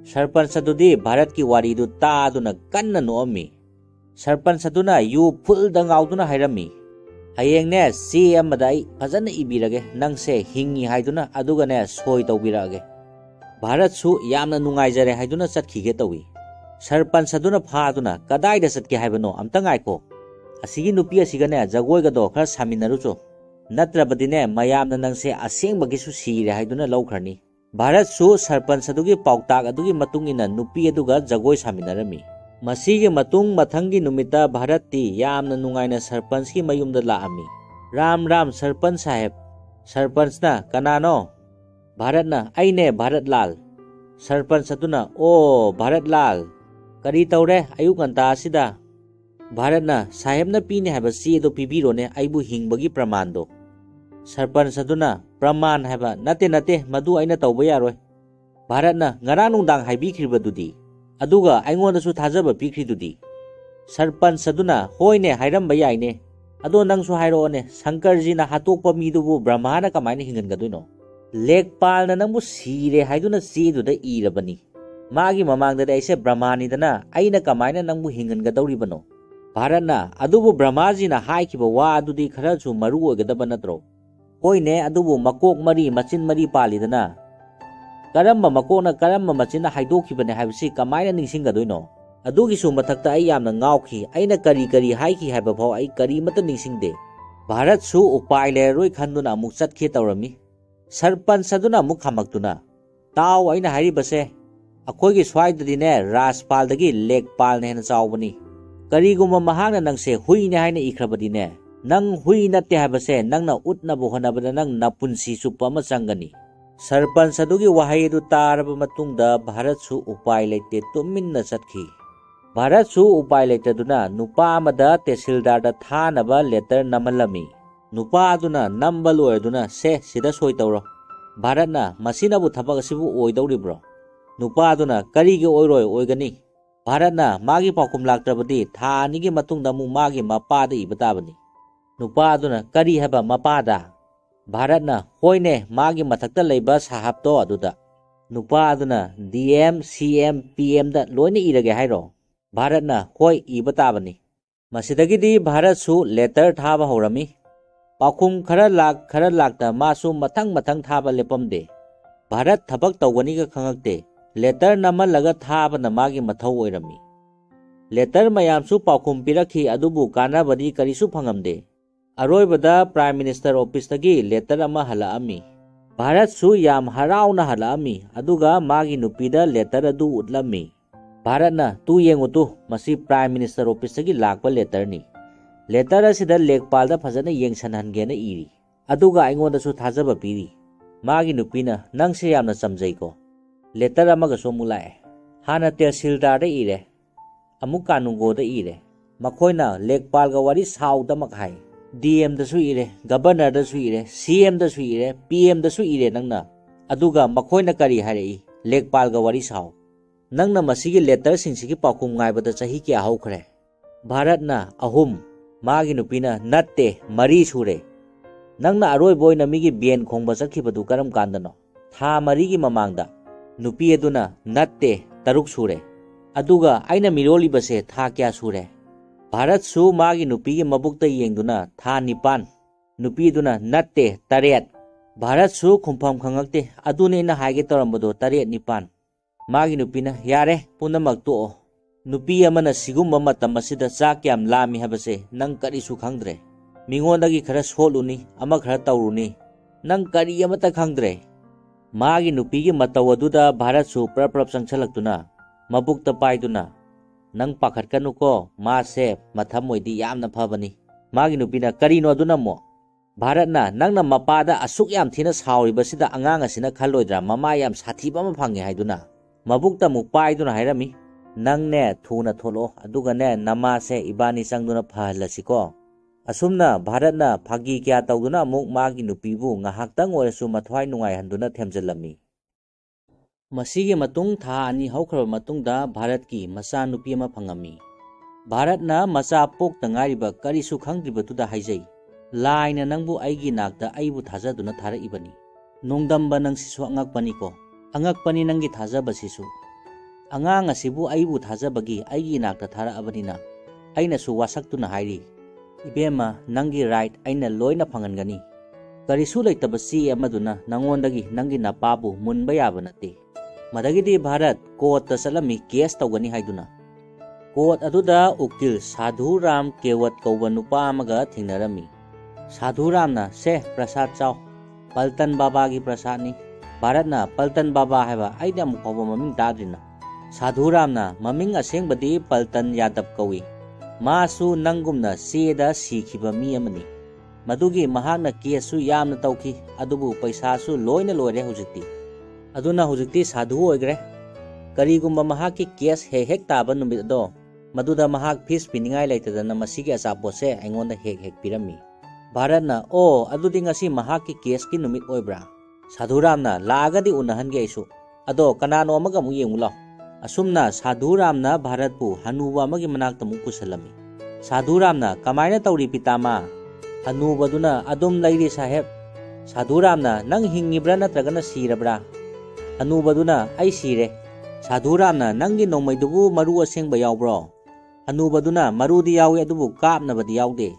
Sarpanch adudi Bharat ki wari du taaduna kanna noami. Sarpanch aduna yu full da ngauduna hairami. Hayeng ne C M madai fazana ibirage nangse hingi haiduna aduga ne soi tawbirage. Bharat su yamna nungaijare haiduna chatkhige tawi. Sarpanch aduna phaduna kadai da chatke haibano amta ngaiko. Asigi nupi asiga ne jagoi ga do khara saminarucho. Natrabadine mayamna nangse asengba su sire haiduna lawkharni. Bharat su Sarpanch adugi pautak adugi matungina nupi aduga jagoi saminarami. Masigi matung mathangi numita Bharat ti yamna nungaina Sarpanch ki mayumda laami. Ram ram Sarpanch saheb. Sarpanch na kanano? Bharat na aine Bharat Lal. Sarpanch aduna o Bharat Lal. Kari taure ayuk nganta asida. Bharat na saheb na pini haba si do pibiro ne aibu hingbagi pramando. Sarpanch aduna praman haba nate nate madu aina tawba yaroi. Bharat na ngarang nungdang haibikhiribadudi. Aduga aingonda su thajaba pikhridudi. Sarpanch aduna hoine hairamba yaine. Ado nangsu hairone Shankarji na hatokpa midubu Brahmana kamaina hingangaduino. Lekpal na nangbu sire haiduna seduda irabani. Magi mamangda aise Brahmani dana aina kamaina nangbu hingangadawribano. Bharat na adubu Brahmaji na haikiba wa adudi kharachu maru oigadaba natro. Hoine adubu makok mari machin mari palidana. Karamba makona karamba machina haidokibane haibsi kamaina ningsinggadoino. Adugisu mathakta ai yamna ngawki aina kari kari haiki haiba phau ai kari mata ningsingde. Bharat su upai leroi khanduna amuk chatkhe tawrami. Sarpanch aduna amuk khamaktuna. Taw aina hairibase akhoigi swaidadine Rajpaldagi Lekpal ne hena chawbani. Kariguma mahangna nangse hui ne haina ikhrabadine. Nang hui natte haibase nangna utnabu honabada nang napunsi suppa ama changani. Sarpanch adugi wahai du taraba matungda Bharat su upai leite tuminna chatkhi. Bharat su upai leitaduna nupa amada tehsildar da thanaba letter namalami. Nupa aduna nambal oiduna se sida soi tawro. Bharat na masina bu thabak asibu oidawribro. Nupa aduna karigi oiroi oigani. Bharat na magi paukum laktrabadi tha anigi matungda mu magi mapada ibatabani. Nupa aduna kari haba mapada. Bharat na hoine magi mathakta leiba sahapto aduda. Nupa aduna D M C M P M da loine irage hairo. Bharat na hoi ibatabani. Masidagidi Bharat su letter thaba horami. Paukum khara lak khara lakta masu mathang mathang thaba lepamde. Bharat thabak tawgani ga khangakte. Letter namalaga thaba na magi mathau oirami. Letter mayamsu paukum pirakhi adubu kanabadi karisu phangamde. Aroibada Prime Minister Office tagi letter ama halaami. Bharat su yam harauna halaami aduga magi nupida letter adu utlami. Bharat na tu yengutu masi Prime Minister Office tagi lakpa letter ni. Letter asida Lekpal da phajana yengsanhangena iri. Aduga aingonda su thajaba piri. Magi nupina nangse yamna chamjai ko. Letter amaga so mulae. Hana tehsildar da ire. Amuk kanungo da ire. Makhoina Lekpal ga wari sauda makhai. D M da su ire, Governor da su ire, C M da su ire, P M da su ire nangna. Aduga makhoina kari harei Lekpal ga wari sau. Nangna masigi letter singsigi paukum ngaibada chahi kya haukhre. Bharat na ahum. Magi nupina natte mari sure. Nangna aroi boy na migi bien khongba chakhibadu karam kandano. Tha marigi mamangda. Nupi aduna natte taruk sure. Aduga aina miroli base tha kya sure. Bharat su magi nupi gi mabukta yengduna tha nipan. Nupi duna natte taret. Bharat su khumpham khangakte adune na haige torambado taret nipan. Magi nupina yare punamak to. Nupi amana sigumba matam asida chak yam lami habase nang karisu khangdre. Mingondagi khara soluni ama khara tawruni. Nang kari amata khangdre. Magi nupi gi mataw aduda Bharat su praprap changchalaktuna mabukta paiduna. Nang pakhatkanu ko mase matham oidi yamna phabani. Magi nupina karino aduna mo. Bharat na nangna mapada asuk yam thina sauribasida angang asina khaloidra mama yam sathiba ma phange haiduna. Mabukta mu paiduna hairami. Nang ne thuna tholo aduga ne namase ibani changduna phalasiko. Asumna Bharat na phagi kya tawduna muk magi nupibu ngahaktang oirasu mathwai nungai handuna themjalami. Masigi matung tha ani haukhra matungda Bharat ki macha nupi ama phangami. Bharat na macha pok tangariba karisu khangdribatuda haijai. Laina nangbu aigi nakta aibu thajaduna thara ibani. Nongdamba nang sisu angakpani ko. Angakpani nangi thajaba sisu. Angang asibu aibu thajabagi aigi inakta tharabadina ainasu wasaktuna hairi. Ibema nangi right aina loina phangangani. Karisu leitaba si amaduna nangondagi nangi napabu munba yaba nate. Madagidi Bharat court ta salami case tawgani haiduna. Court aduda ukil Sadhu Ram Kewat kauba nupa amaga thingnarami. Sadhu Ram na se prasad chaw Paltan Baba gi prasad ni. Bharat na Paltan Baba haiba aida mukhawa maming tadrina. Sadhu Ram na maming aseng badi Paltan Yadav kawi. Masu nangumna seda sikhiba mi amani. Madugi mahakna kesu yamna tawki adubu paisa su loina loire hujikti. Aduna hujikti sadhu oigre. Karigumba mahaki kes he hek taba numit do. Maduda mahak fish piningai laitadana masigi asapose aingonda hek hek pirami. Bharat na o adudi ngasi mahaki kes ki numit oibra. Sadhu Ram na laagadi unahan ge isu. Ado kanano amaga mu yengulaw. Asumna Sadhu Ram na Bharat pu hanuba amagi manakta mu pusalami. Sadhu Ram na kamaina tawri pitama. Hanuba duna adum lairi saheb. Sadhu Ram na nang hingibra natragana sirabra. Hanuba duna ai sire. Sadhu Ram na nanggi nongmai dubu maru asengba yawbro. Hanuba duna maru di yawi adubu kapna badi yawde.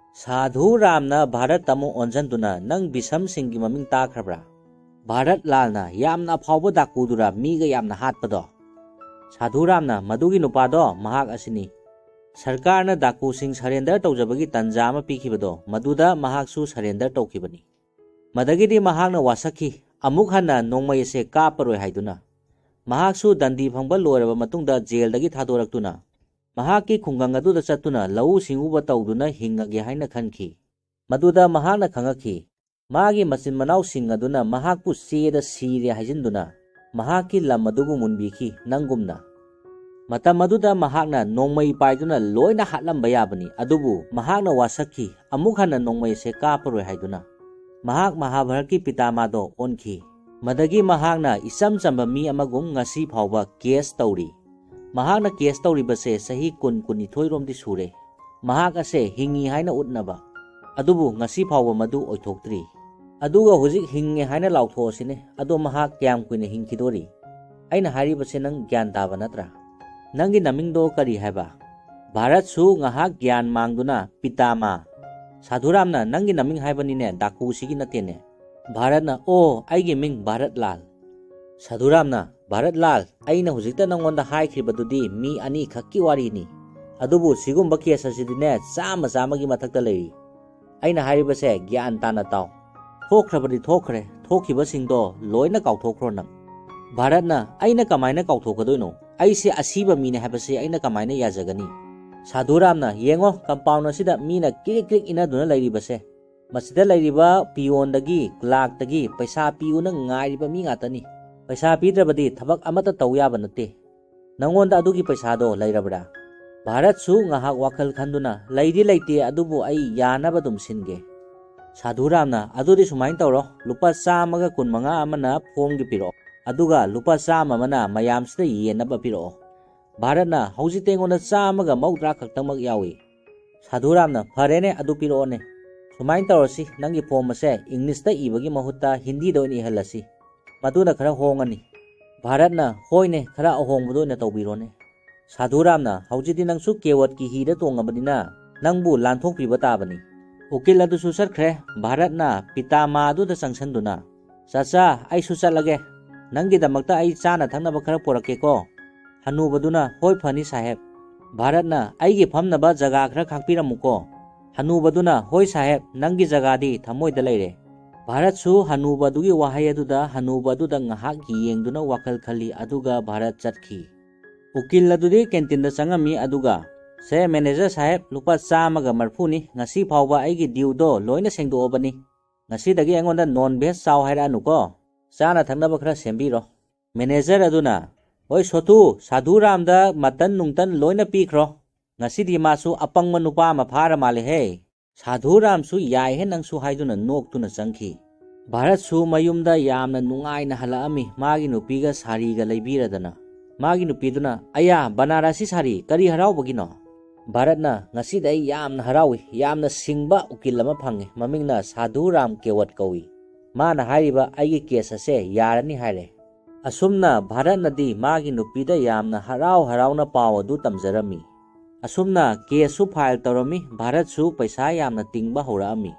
Sadhu Ram na Bharat tamu onjan duna nang bisam singgi maming takrabra. Bharat Lal na yamna phawba dakudura miga yamna hatpado. Sadhu Ram na madugi nupado mahak asini. Sarkar na daku sing surrender tawjabagi tanja ama pikibado maduda mahak su surrender tawkibani. Madagidi mahak na wasaki amuk hanna nongmai se kaparoi haiduna. Mahak su dandi phangba loiraba matungda jail dagi thadorактuna. Mahak ki khungang aduda chatuna lau singuba tawduna hingage haina khanki. Maduda mahak na khangaki. Magi masin manaw sing aduna mahak pu seda sire haijinduna. Mahak ki lam adubu munbiki nangumna. Mata maduda mahak na nongmai paiduna loina hatlamba yabani adubu mahak na wasaki amuk hanna nongmai se kaparoi haiduna. Mahak Mahabharat ki pitamado onki. Madagi mahak na isam chamba mi amagum ngasi phawba case tawri. Mahak na case tawri base sahi kun kunithoi romdi sure. Mahak ase hingi haina utnaba. Adubu ngasi phawba madu oithoktri. Aduga hujik hinge haina lautho sine adu mahak kyam kuine hingkidori. Aina hari base nang gyan taba natra. Nangi namingdo kari haiba. Bharat su ngahak gyan mangduna pitama. Sadhu Ram na nangi naming haibani ne daku sigi natene. Bharat na o aigi ming Bharat Lal. Sadhu Ram na Bharat Lal aina hujikta nangonda haikribadudi mi ani khakki wari ni. Adubu sigumba case asidine chama chama gi mathakta leiri. Aina haribase gyan tana taw. Thokhrabadi thokre thokhiba singdo loina kauthokro nang. Bharat na aina kamaina kauthokadoino. Aise asiba mine habase aina kamaina yajagani. Sadhu Ram na yengo compound asida mina krik krik inaduna lairibase. Masida lairiba pion dagi clerk dagi paisa piuna ngairiba mi ngatani. Paisa pidrabadi thabak amata tawyaba nate. Nangonda adugi paisa do lairabra. Bharat su ngahak wakal khanduna laidi laite adubu ai yanaba dum singe. Sadhu Ram na adudi sumain tawro lupa chamaga kunmanga amana phomgi piro. Aduga lupa chama mana mayam sida yenaba piro. Bharat na hauji tengonda chamaga maudra khaktamak yawi. Sadhu Ram na pharene adu piro ne. Sumain tawrosi nangi phom ase English ta ibagi mahutta Hindi do ni halasi. Maduna khara hongani. Bharat na hoine khara ahongbudo na tawbiro ne. Sadhu Ram na hauji di nangsu kewat ki hida tongabadina nangbu lanthok piba tabani. Ukil adu susat kre Bharat na pitama adu da sangsanduna. Chacha ai susat lage. Nangi damakta ai chana thangna ba khara porake ko. Hanubaduna hoi phani saheb. Bharat na aigi phamnaba jaga khara khakpiramuko. Hanubaduna hoi saheb nangi jagadi thamoida leire. Bharat su hanubadugi wahai aduda hanubaduda ngahak yengduna wakal khali aduga Bharat chatki. Ukil adudi canteen da changami aduga se manager saheb lupa chamaga marphuni ngasi phawba aigi due do loina sengdoobani. Ngasi dagi angonda non veg chaw hairanu ko. Chana thangnaba khara sembiro. Manager aduna oi sotu Sadhu Ram da matan nungtan loina pikro. Ngasi di masu apang manupa ma phara male he. Sadhu Ram su yai he nang su haiduna nok tuna changki. Bharat su mayumda yamna nungai na halaami magi nupiga sari ga leibiradana. Magi nupiduna aya Banarasi sari kari harau bagino. Bharat na ngasi dai yamna harawi yamna singba ukil lama phange mamingna Sadhu Ram Kewat kawi. Mana hairiba aigi case ase yarani haire. Asumna Bharatnadi magi nupida yamna harau harauna paw adu tamjarami. Asumna kesu file torami Bharat su paisa yamna tingba horami.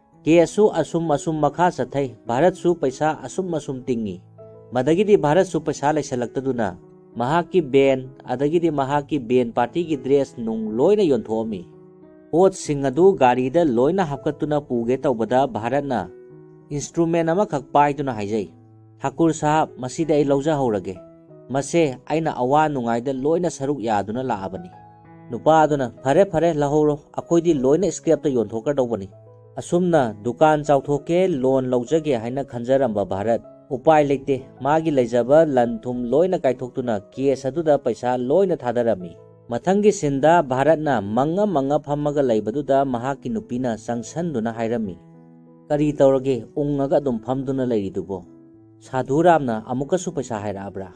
Kesu asum asum makha sathai Bharat su paisa asum asum tingi. Madagidi Bharat su paisa laisalagtaduna mahaki ben adagidi mahaki ben party ki dress nung loina yonthomi. Pot singadu gari da loina hapkatuna puge tawbada Bharatna instrument ama khak paiduna haijai. Thakur sahab masida ai lauja horage. Mase aina awa nungai da loina saruk yaduna laabani. Nupa aduna phare phare lahoro akoidi loina script ta yonthoka dawbani. Asumna dukan chauthoke loan laujage haina khanjaramba Bharat upai lekte magi leijaba lanthum loina kaithoktuna case aduda paisa loina thadarami. Mathangi sinda Bharatna manga manga phamaga leibaduda mahaki nupina sangsanduna hairami. Kari tawrage ungaga adum phamduna leiridubo. Sadhuramna amukasu paisa hairabra.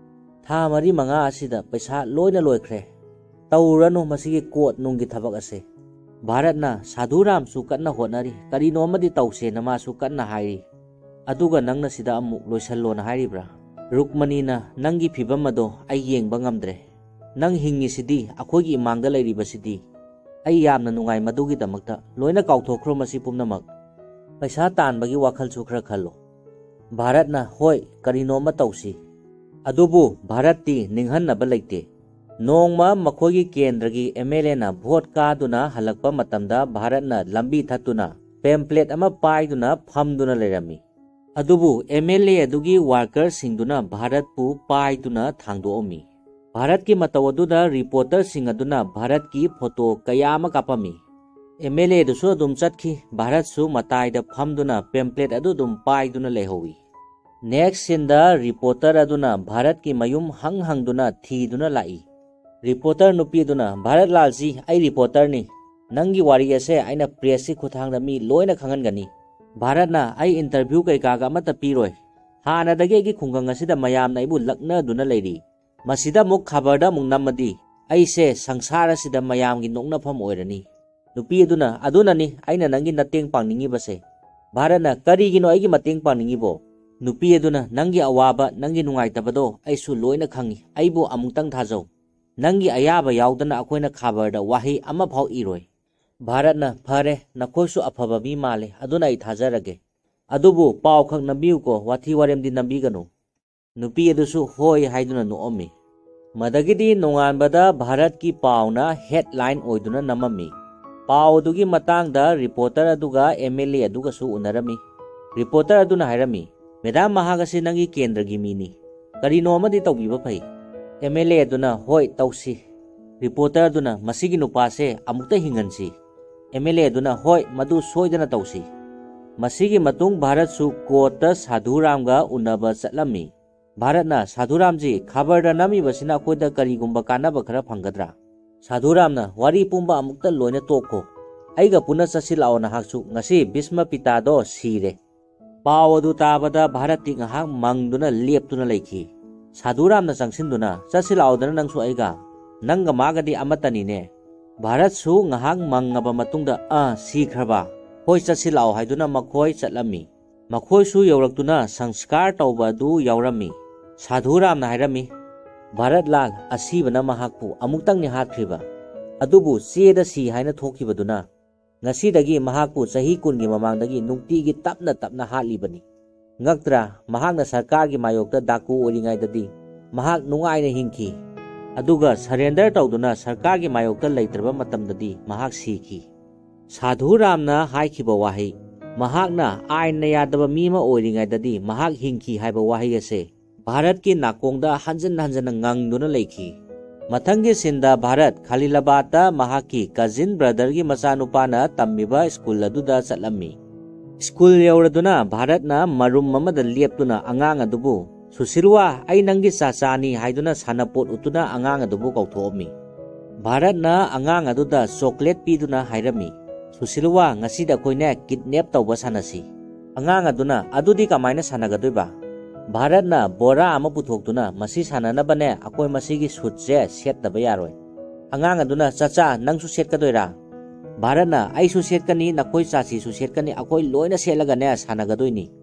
Tha mari manga asida paisa loina loikre. Tauranu masigi court nungi thabak ase. Bharatna Sadhuram su kanna honari kari nomadi tause nama su kanna hairi. Aduga nangna sida amu loisallona hairibra. Rukmanina nangi phibam ado ai yengba ngamdre. Nang hingi sidi akhoigi imangda leiriba sidi. Ai yamna nungai madugi damakta loina kauthokhro masi pumnamak. Paisa tanbagi wakhal su khra khallo. Bharatna hoi karinoma tausi. Adubu Bharati ninghannaba leite. Nongma makhogi kendragi M L A na vote kaduna halakpa matamda Bharatna lambi thatuna pamphlet ama paiduna phamduna lerami. Adubu M L A adugi worker singduna Bharatpu paiduna thangdoami. Bharat ki matawaduda reporter singaduna Bharat ki photo kayama kapami. M L A dusu dum chatkhi Bharat su matai da phamduna pamphlet adu dum paiduna lehowi. Next sinda reporter aduna Bharat ki mayum hang hangduna thiduna lai. Reporter nupi aduna Bharat Lalji ai reporter ni nangi wari ase aina press ki khuthangda mi loina khangangani. Bharatna ai interview kai kaga mata piroi. Hana dage gi khungang asida mayamna ibu lakna duna leiri. Masida muk khabarda mung namadi ai se sangsara sida mayam gi nokna pham oirani. Nupi aduna aduna ni aina nangi nateng pangningi base. Bharatna kari gi no ai gi mateng pangningi bo. Nupi aduna nangi awaba nangi nungai tabado ai su loina khangi ai bo amungtang thajau. Nangi ayaba yaudana akoina khabarda wahi ama phau iroi. Bharatna phare nakhoisu afaba mi male aduna ai thajarage. Adubu paw khak nabiu ko wathi warem di nabiganu. Nupi adusu hoi haiduna nuomi. Madagidi nonganbada Bharat ki pawna headline oiduna namami. Paw adugi matangda reporter aduga M L A aduga su unarami. Reporter aduna hairami. Medam mahagasi nangi kendragi mini. Karino amadi tawbiba pai. M L A aduna hoi tausi. Reporter aduna masigi nupase amukta hingansi. M L A aduna hoi madu soidana tausi. Masigi matung Bharat su kota Sadhuramga unaba chatlami. Bharatna Sadhuramji khabarda nami basina koida karigumba kanaba khara phangadra. Sadhuramna wari pumba amukta loina tokko. Aiga puna chasilao nahaksu ngasi Bhisma Pitado sire. Paw adu tabada Bharati ngahak mangduna leptuna leikhi. Sadhuramna changsinduna chasilaudana nangsu aiga nanga magadi amatani ne. Bharat su ngahak mangaba matungda a sikhraba hoi chasilao haiduna makhoi chatlami. Makhoi su yaurakduna sanskar tauba du yaurami. Sadhuramna hairami. Bharat Lal asibana mahakpu amuktang ni hatkriba. Adubu cheda si haina thokibaduna ngasidagi mahakpu sahi kungi mamangdagi nungtigi tapna tapna hatlibani. Ngaktra mahakna sarkargi mayokta daku oringaidadi mahak nungaina hingki. Aduga surrender tawduna sarkargi mayokta leitraba matamdadi mahak siki. Sadhuramna haikhiba wahi mahakna aina yadaba mima oringaidadi mahak hingki haiba wahi ase Bharat ki nakongda hanjan hanjana ngangduna leikhi. Mathangi sinda Bharat Khalilabadta mahaki cousin brother gi machanupana tammiba school aduda chatlami. School yauraduna Bharatna marum mamada leptuna angang adubu Susirwa ai nangi sasani haiduna sanapot utuna angang adubu kauthomi. Bharatna angang aduda chocolate piduna hairami. Susirwa ngasida koina kidnap tawba sanasi. Angang aduna adudi kamaina sanagadoiba. Bharatna bora ama puthokduna masi sananabane akoi masigi sutse set taba yaroi. Angang aduna chacha nangsu set kadoira. Bharatna ai su set kani nakoi chachi su set kani akoi loina selagane sanagadoini.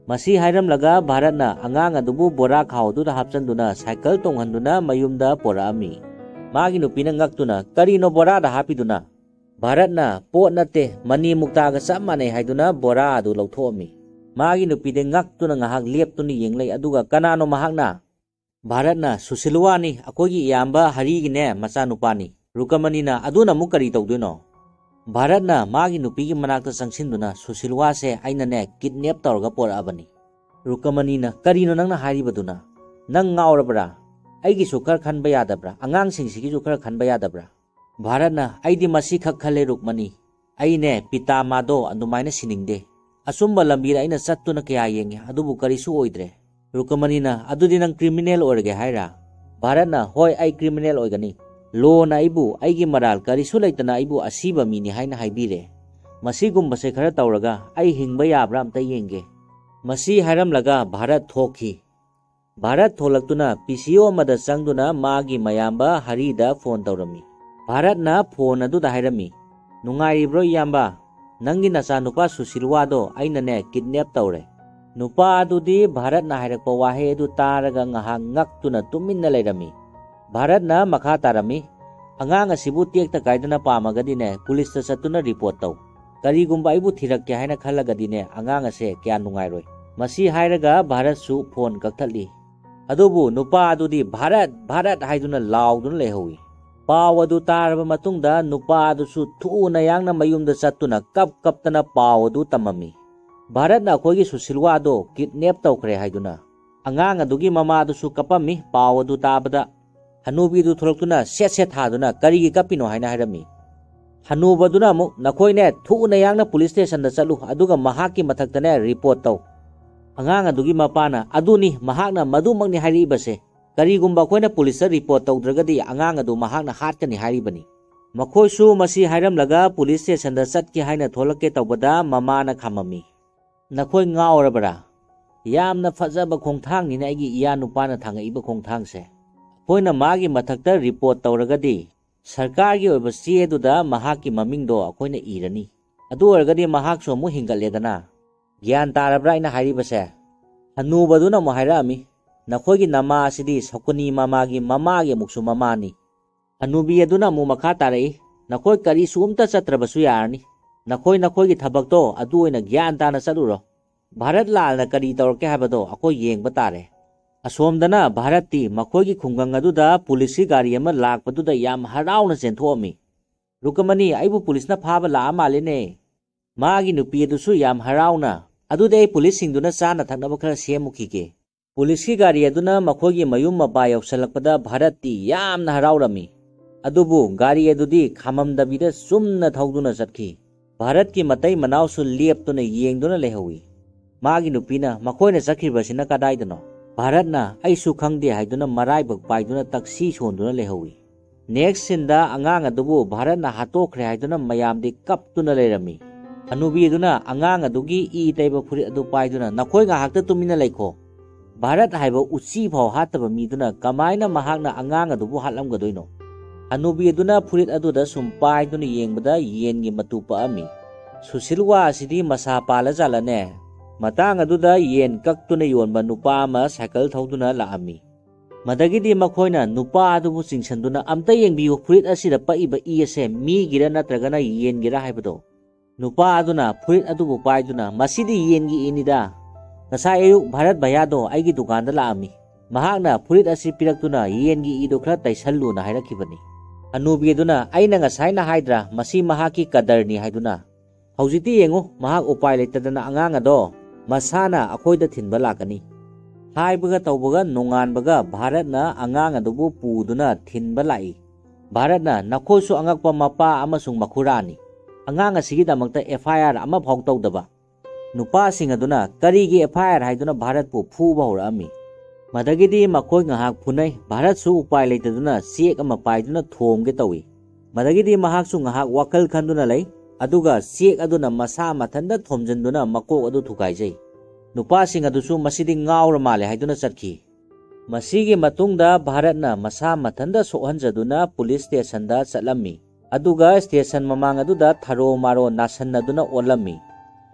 Masi hairamlaga Bharatna angang adubu bora khawduda hapchanduna cycle tonghanduna mayumda porami. Magi nupina ngaktuna karino bora da hapiduna. Bharatna pot nate mani muktaga sap manai haiduna bora adu lauthomi. Magi nupide ngaktuna ngahak leptuni yenglei aduga kanano mahakna. Bharatna Susilwani akogi iyamba harigine machanupani. Rukamanina aduna muk kari tawduino. Bharatna magi nupigi manakta sangsinduna Susilwase ainane kidnap tawraga porabani. Rukamanina karino nangna haribaduna. Nang ngaurabra. Aigi sukar khanba yadabra. Angang singsigi sukar khanba yadabra. Bharatna aidi masi khak khale Rukmani. Aine pita mado andumaina siningde. Asumba lambira aina sattuna kaya yenge adubu karisu oidre. Rukamanina adudi nang criminal orge haira. Bharatna hoi ai criminal oigani. Lo na ibu aigi maral karisu laitana ibu asiba mini haina haibire. Masigumbase khara tawraga ai hingba yabra amta yenge. Masi hairamlaga Bharat thoki. Bharat tholaktuna P C O amada changduna magi mayamba harida phone tawrami. Bharatna phone aduda hairami. Nungairibro yamba. Nangi nacha nupa Susilwado ainane kidnap tawre. Nupa adudi Bharatna hairakpa wahe adu taraga ngahak ngaktuna tuminna leirami. Bharatna makha tarami. Angang asibu tiekta kaidana pamagadine pulis ta satuna report taw. Karigumba ibu thirakke haina khalagadine angang ase kya nungairoi. Masi hairaga Bharat su phone kakthatli. Adubu nupa adudi Bharat Bharat haiduna lauduna lehowi. Paw adu taraba matungda nupa adu su thuna yangna mayumda satuna kap kaptana paw adu tamami. Bharatna akoigi Susilwado kidnap tawkhre haiduna. Angang adugi mama adu su kapami paw adu tabada. Hanubi du tholaktuna set set thaduna karigi kapino haina hairami. Hanubaduna mu nakoine thuna yangna police station da chalu aduga mahaki mathaktane report taw. Angang adugi mapana aduni mahakna madumangni hairibase. Karigumba koina police report tawdragadi angang adu mahakna hatkani hairibani. Makhoisu masi hairamlaga police station da chatki haina tholakke tawbada mamana khamami. Nakhoi ngaurabara. Yamna fajaba khongthangni na aigi iya nupana thangaiba khongthangse. Poina magi mathakta report tawragadi sarkargi oiba cheduda mahakki mamingdo akoina irani. Adu orgadi mahaksu amu hingaledana. Gyan tarabra ina hairibase. Hanubaduna mu hairami. Nakhoigi nama asidi sakuni mamagi mamagi muksu mamani. Hanubi aduna mu makha tarai. Nakhoi kari sumta chatrabasu yarani. Nakhoi nakhoigi thabakto adu oina gyan tana chaluro. Bharat lal na kari tawrke habado akoi yengba tare. Asomdana Bharati makhoigi khungang aduda polisi gari ama lakpaduda yam harauna chenthomi. Rukamani aibu polisna phaba la amalene. Magi nupi adusu yam harauna. Adude polis singduna chana thaknaba khara semukhige. Polisi gari aduna makhoigi mayum mapa yausalakpada Bharati yamna haraurami. Adubu gari adudi khamamdabida sumna thauduna chatki. Bharat ki matai manausu leptuna yengduna lehawi. Magi nupina makhoina chakhibasina kadaidano. Bharatna aisu khangde haiduna maraibak paiduna taksi sonduna lehawi. Next sinda angang adubu Bharatna hatokhre haiduna mayamdi kaptuna lerami. Hanubi aduna angang adugi i taiba phuri adu paiduna nakhoi ngahakta tumina leikho. Bharat haiba uchi phau hataba miduna kamaina mahakna angang adubu hatlamgadoino. Hanubi aduna phurit aduda sum paiduna yengbada yengi matupa ami. Susilwa asidi masa pala jalane. Matang aduda yen kaktuna yonba nupa ama cycle thauduna laami. Madagidi makhoina nupa adubu chingsanduna amta yengbiu phurit asida paiba i ase mi gira natragana yen gira haibado. Nupa aduna phurit adubu paiduna masidi yengi inida. Nasai ayuk Bharat bayado aigi dukanda laami. Mahakna phurit asi piraktuna yengi ido khara taisallu na hairakibani. Hanubi aduna aina ngasai na haidra masi mahaki kadarni haiduna. Haujiti yengu mahak upai leitadana angang ado. Masana akoida thinba lakani. Haibaga tawbaga nonganbaga Bharatna angang adubu puduna thinba lai. Bharatna nakhoisu angakpa mapa amasung makhurani. Angang asigidamakta F I R ama phau tawdaba. Nupa sing aduna karigi F I R haiduna Bharat pu phuba horami. Madagidi makhoi ngahak phunai Bharat su upai leitaduna siek ama paiduna thomge tawi. Madagidi mahak su ngahak wakal khanduna lai. Aduga siek aduna masa mathanda thomjanduna makok adu thukaijai. Nupa sing adusu masidi ngaura male haiduna chatki. Masigi matungda Bharatna masa mathanda sohanjaduna police station da chatlammi. Aduga station mamang aduda tharo maro nasannaduna ollammi.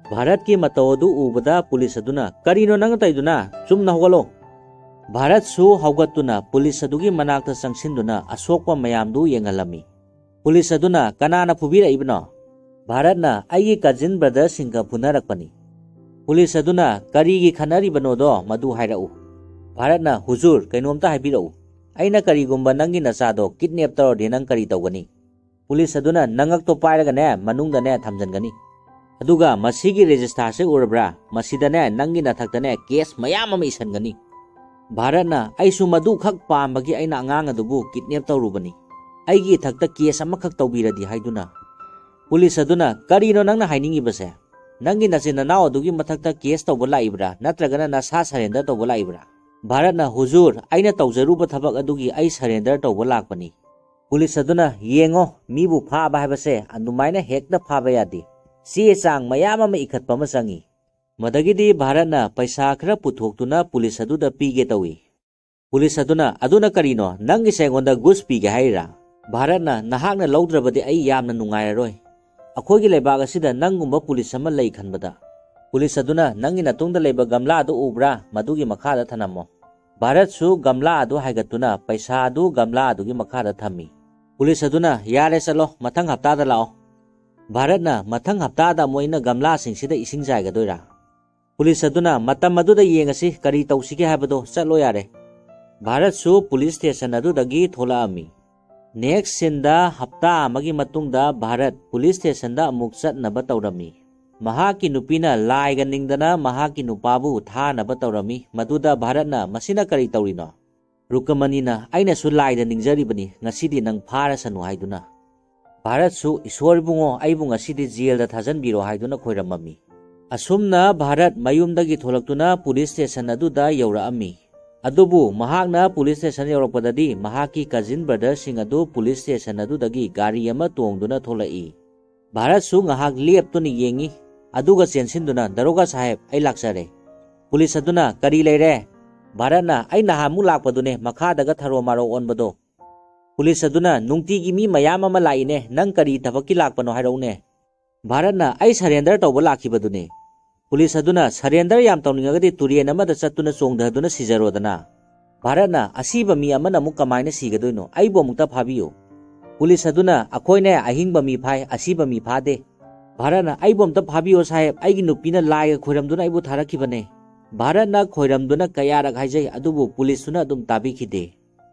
Bharat ki matau adu ubada pulis aduna karino nang taiduna chumna hogalo. Bharat su haugatuna pulis adugi manakta sangsinduna asokpa mayamdu yengalami. Pulis aduna kanana phubira ibno. Bharat na aigi cousin brother singka punarakpani. Pulis aduna karigi khanari banodo madu hairau. Bharat na huzur kainomta haibirau. Aina karigumba nangi nasado kidnap tawrdi nang kari tawgani. Pulis aduna nangak to pairagane manungdane thamjangani. Aduga masigi register se urabra masidane nangi nathaktane case mayam ama isangani. Bharat na aisu madu khak pambagi aina angang adubu kidnap tawrubani. Aigi thakta case ama khak tawbiradi haiduna. Pulis aduna karino nangna hainingi base. Nangi nasina naw adugi mathakta case tawbala ibra natragana nasa surrender tawbala ibra. Bharat na huzur aina tawjaruba thabak adugi ai surrender tawbala lakpani. Pulis aduna yengo mibu phaba haibase anumaina hekta phaba yadi. Si sang mayam ama ikhatpa ma changi. Madagidi Bharat na paisa khara puthoktuna pulis aduda pige tawi. Pulis aduna aduna karino nangi sengonda gus pige haira. Bharat na nahakna lawdrabadi ai yamna nungairaroi. Akhoigi leibag asida nangumba pulis ama lei khanbada. Pulis aduna nangi natungda leiba gamla adu ubra madugi makhada thanamo. Bharat su gamla adu haigatuna paisa adu gamla adugi makhada thami. Pulis aduna yare chalo mathang hapta da lao. Bharat na mathang hapta da moina gamla singsida ising jaiga doira. Pulis aduna matam aduda yengasi kari tausige habado chalo yare. Bharat su police station adudagi thola ami. Next sinda hapta amagi matungda Bharat police station da amuk chatnaba tawrami. Mahaki nupina laiga ningdana mahaki nupabu thanaba tawrami. Maduda Bharat na masina kari tawrino. Rukamani na aina su laida ningjaribani ngasidi nang phara sanu haiduna. Bharat su iswar bungo aibu ngasidi jail da thajanbiro haiduna khoiramami. Asumna Bharat mayumdagi tholaktuna police station aduda yauraami. Adubu mahakna police station yaurakpadadi mahaki cousin brother sing adu police station adudagi gari ama tongduna tholai. Bharat su ngahak leptuni yengi aduga chensinduna daroga saheb ai laksare. Police aduna kari leire. Bharat na ai nahamu lakpadune makhadaga tharo maro onbado. Pulis aduna nungtigi mi mayam ama laine nang kari thabaki lakpano hairaune. Bharat na ai surrender tawba lakhibadune. Pulis aduna surrender yam tawningagadi turien amada chattuna chongdaduna sijarodana. Bharat na asiba mi amana mu kamaina sigadoino ai bo mukta phabiyo. Pulis aduna akhoine ahingba mi phai asiba mi phade. Bharat na ai bomta phabiyo saheb aigi nupina laiga khoiramduna aibu tharakhibane. Bharat na khoiramduna kayarak haijai adubu pulis suna adum tabikhide.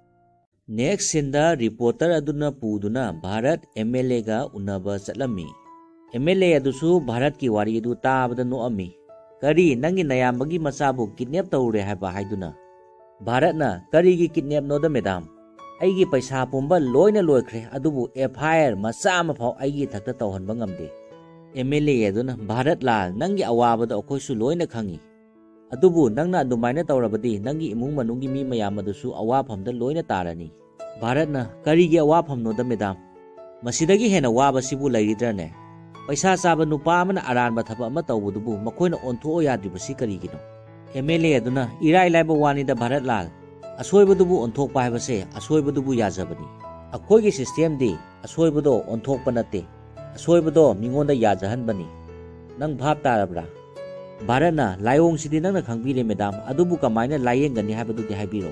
Next sinda reporter aduna puduna Bharat M L A ga unaba chatlami. M L A adusu Bharat ki wari adu tabada noami. Kari nangi nayambagi masabu kidnap tawre haiba haiduna. Bharat na kari gi kidnap noda madam. Aigi paisa pumba loina loikre adubu F I R macha ama phau aigi thakta tawhanba ngamde. M L A aduna Bharat Lal nangi awabada okhoisu loina khangi. Adubu nangna adumaina tawrabadi nangi imung manungi mi mayam adusu awaphamda loina tarani. Bharat na karigi awaphamno da madam. Masidagi hena waba sibu lairidrane. Paisa chaba nupa amana aranba thaba ama tawbudubu makoina ontho yadribasi karigino. M L A aduna irai laiba wani da Bharat Lal. Asoibadubu onthokpa haibase asoibadubu yajabani. Akhoigi system di asoibado onthokpa nate. Asoibado mingonda yajahanbani. Nang bhab tarabra. Bharat na layong sidi nang nakhangbire madam adubu kamaina layengani haibadu di haibiro.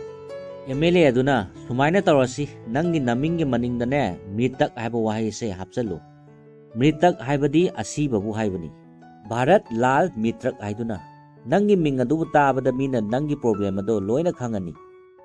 M L A aduna sumaina tawrasi nangi namingi maningdane mritak haiba wahai se hapchalu. Mritak haibadi asibabu haibani. Bharat Lal Mitrak haiduna. Nangi ming adubu tabada mina nangi problem ado loina khangani.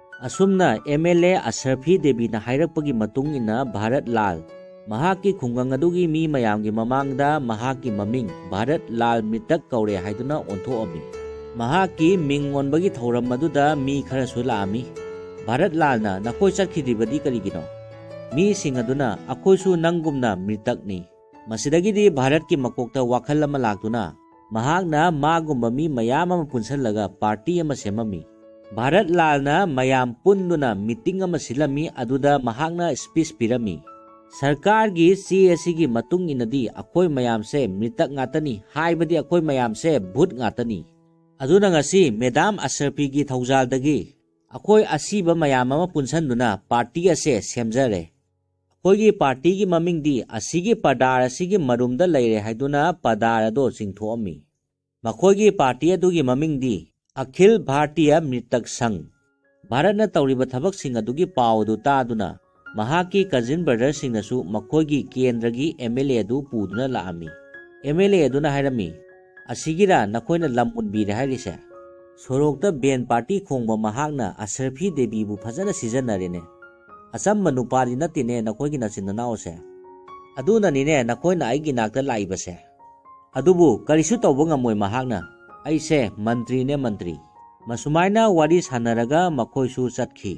Asumna M L A Asarfi Devi na hairakpagi matungina Bharat Lal mahaki khungang adugi mi mayamgi mamangda mahaki maming Bharat Lal Mitrak kaure haiduna onthoami. Mahaki ming onbagi thoram aduda mi khara sulaami. Bharat Lal na nakoi chakhidibadi karigino. Mi sing aduna akhoisu nangumna mritakni. Masidagidi Bharat ki makokta wakhal ama laktuna mahakna magumba mi mayam ama punsallaga party ama semami. Bharat Lal na mayam punduna meeting ama silami aduda mahakna speech pirami. Sarkar gi C S gi matung inadi akhoi mayam se mritak ngatani haibadi akhoi mayam se bhut ngatani. Aduna ngasi Madam Asarfi gi thaujaldagi akhoi asiba mayam ama punsanduna party ase semjare. Akhoi party gi maming di asigi padar asigi marumda leire haiduna padar ado chingthoami. ꯃꯈꯣꯏꯒꯤ party ꯑꯗꯨꯒꯤ ꯃꯃꯤꯡꯗꯤ ꯑꯈꯤꯜ ꯚꯥꯔꯇꯤꯌꯥ ꯃ꯭ꯔꯤꯇꯛ ꯁꯪꯘ꯫ ꯚꯥꯔꯠꯅ ꯇꯧꯔꯤꯕ ꯊꯕꯛꯁꯤꯡ ꯑꯗꯨꯒꯤ ꯄꯥꯎ ꯑꯗꯨ ꯇꯥꯗꯨꯅ ꯃꯍꯥꯛꯀꯤ ꯀꯖꯤꯟ ꯕ꯭ꯔꯗꯔꯁꯤꯡꯅꯁꯨ ꯃꯈꯣꯏꯒꯤ ꯀꯦꯟꯗ꯭ꯔꯒꯤ ꯑꯦꯝ ꯑꯦꯜ ꯑꯦ ꯑꯗꯨ ꯄꯨꯗꯨꯅ ꯂꯥꯛꯑꯝꯃꯤ꯫ ꯑꯦꯝ ꯑꯦꯜ ꯑꯦ ꯑꯗꯨꯅ ꯍꯥꯏꯔꯝꯃꯤ, ꯑꯁꯤꯒꯤꯔꯥ ꯅꯈꯣꯏꯅ ꯂꯝ ꯎꯟꯕꯤꯔꯦ ꯍꯥꯏꯔꯤꯁꯦ? ꯁꯣꯔꯣꯛꯇ ꯕꯦꯟ ꯄꯥꯔꯇꯤ ꯈꯣꯡꯕ ꯃꯍꯥꯛꯅ ꯑꯁꯔꯐꯤ ꯗꯦꯕꯤꯕꯨ ꯐꯖꯅ ꯁꯤꯖꯤꯟꯅꯔꯦꯅꯦ꯫ ꯑꯆꯝꯕ ꯅꯨꯄꯥꯗꯤ ꯅꯠꯇꯦꯅꯦ ꯅꯈꯣꯏꯒꯤ ꯅꯆꯤꯟ ꯅꯅꯥꯎꯁꯦ꯫ ꯑꯗꯨꯅꯅꯤꯅꯦ ꯅꯈꯣꯏꯅ ꯑꯩꯒꯤ ꯅꯥꯛꯇ ꯂꯥꯛꯏꯕꯁꯦ꯫ ꯑꯗꯨꯕꯨ ꯀꯔꯤꯁꯨ ꯇꯧꯕ ꯉꯝꯃꯣꯏ ꯃꯍꯥꯛꯅ꯫ ꯑꯩꯁꯦ ꯃꯟꯇ꯭ꯔꯤꯅꯦ ꯃꯟꯇ꯭ꯔꯤ꯫ ꯃꯁꯨꯃꯥꯏꯅ ꯋꯥꯔꯤ ꯁꯥꯟꯅꯔꯒ ꯃꯈꯣꯏꯁꯨ ꯆꯠꯈꯤ꯫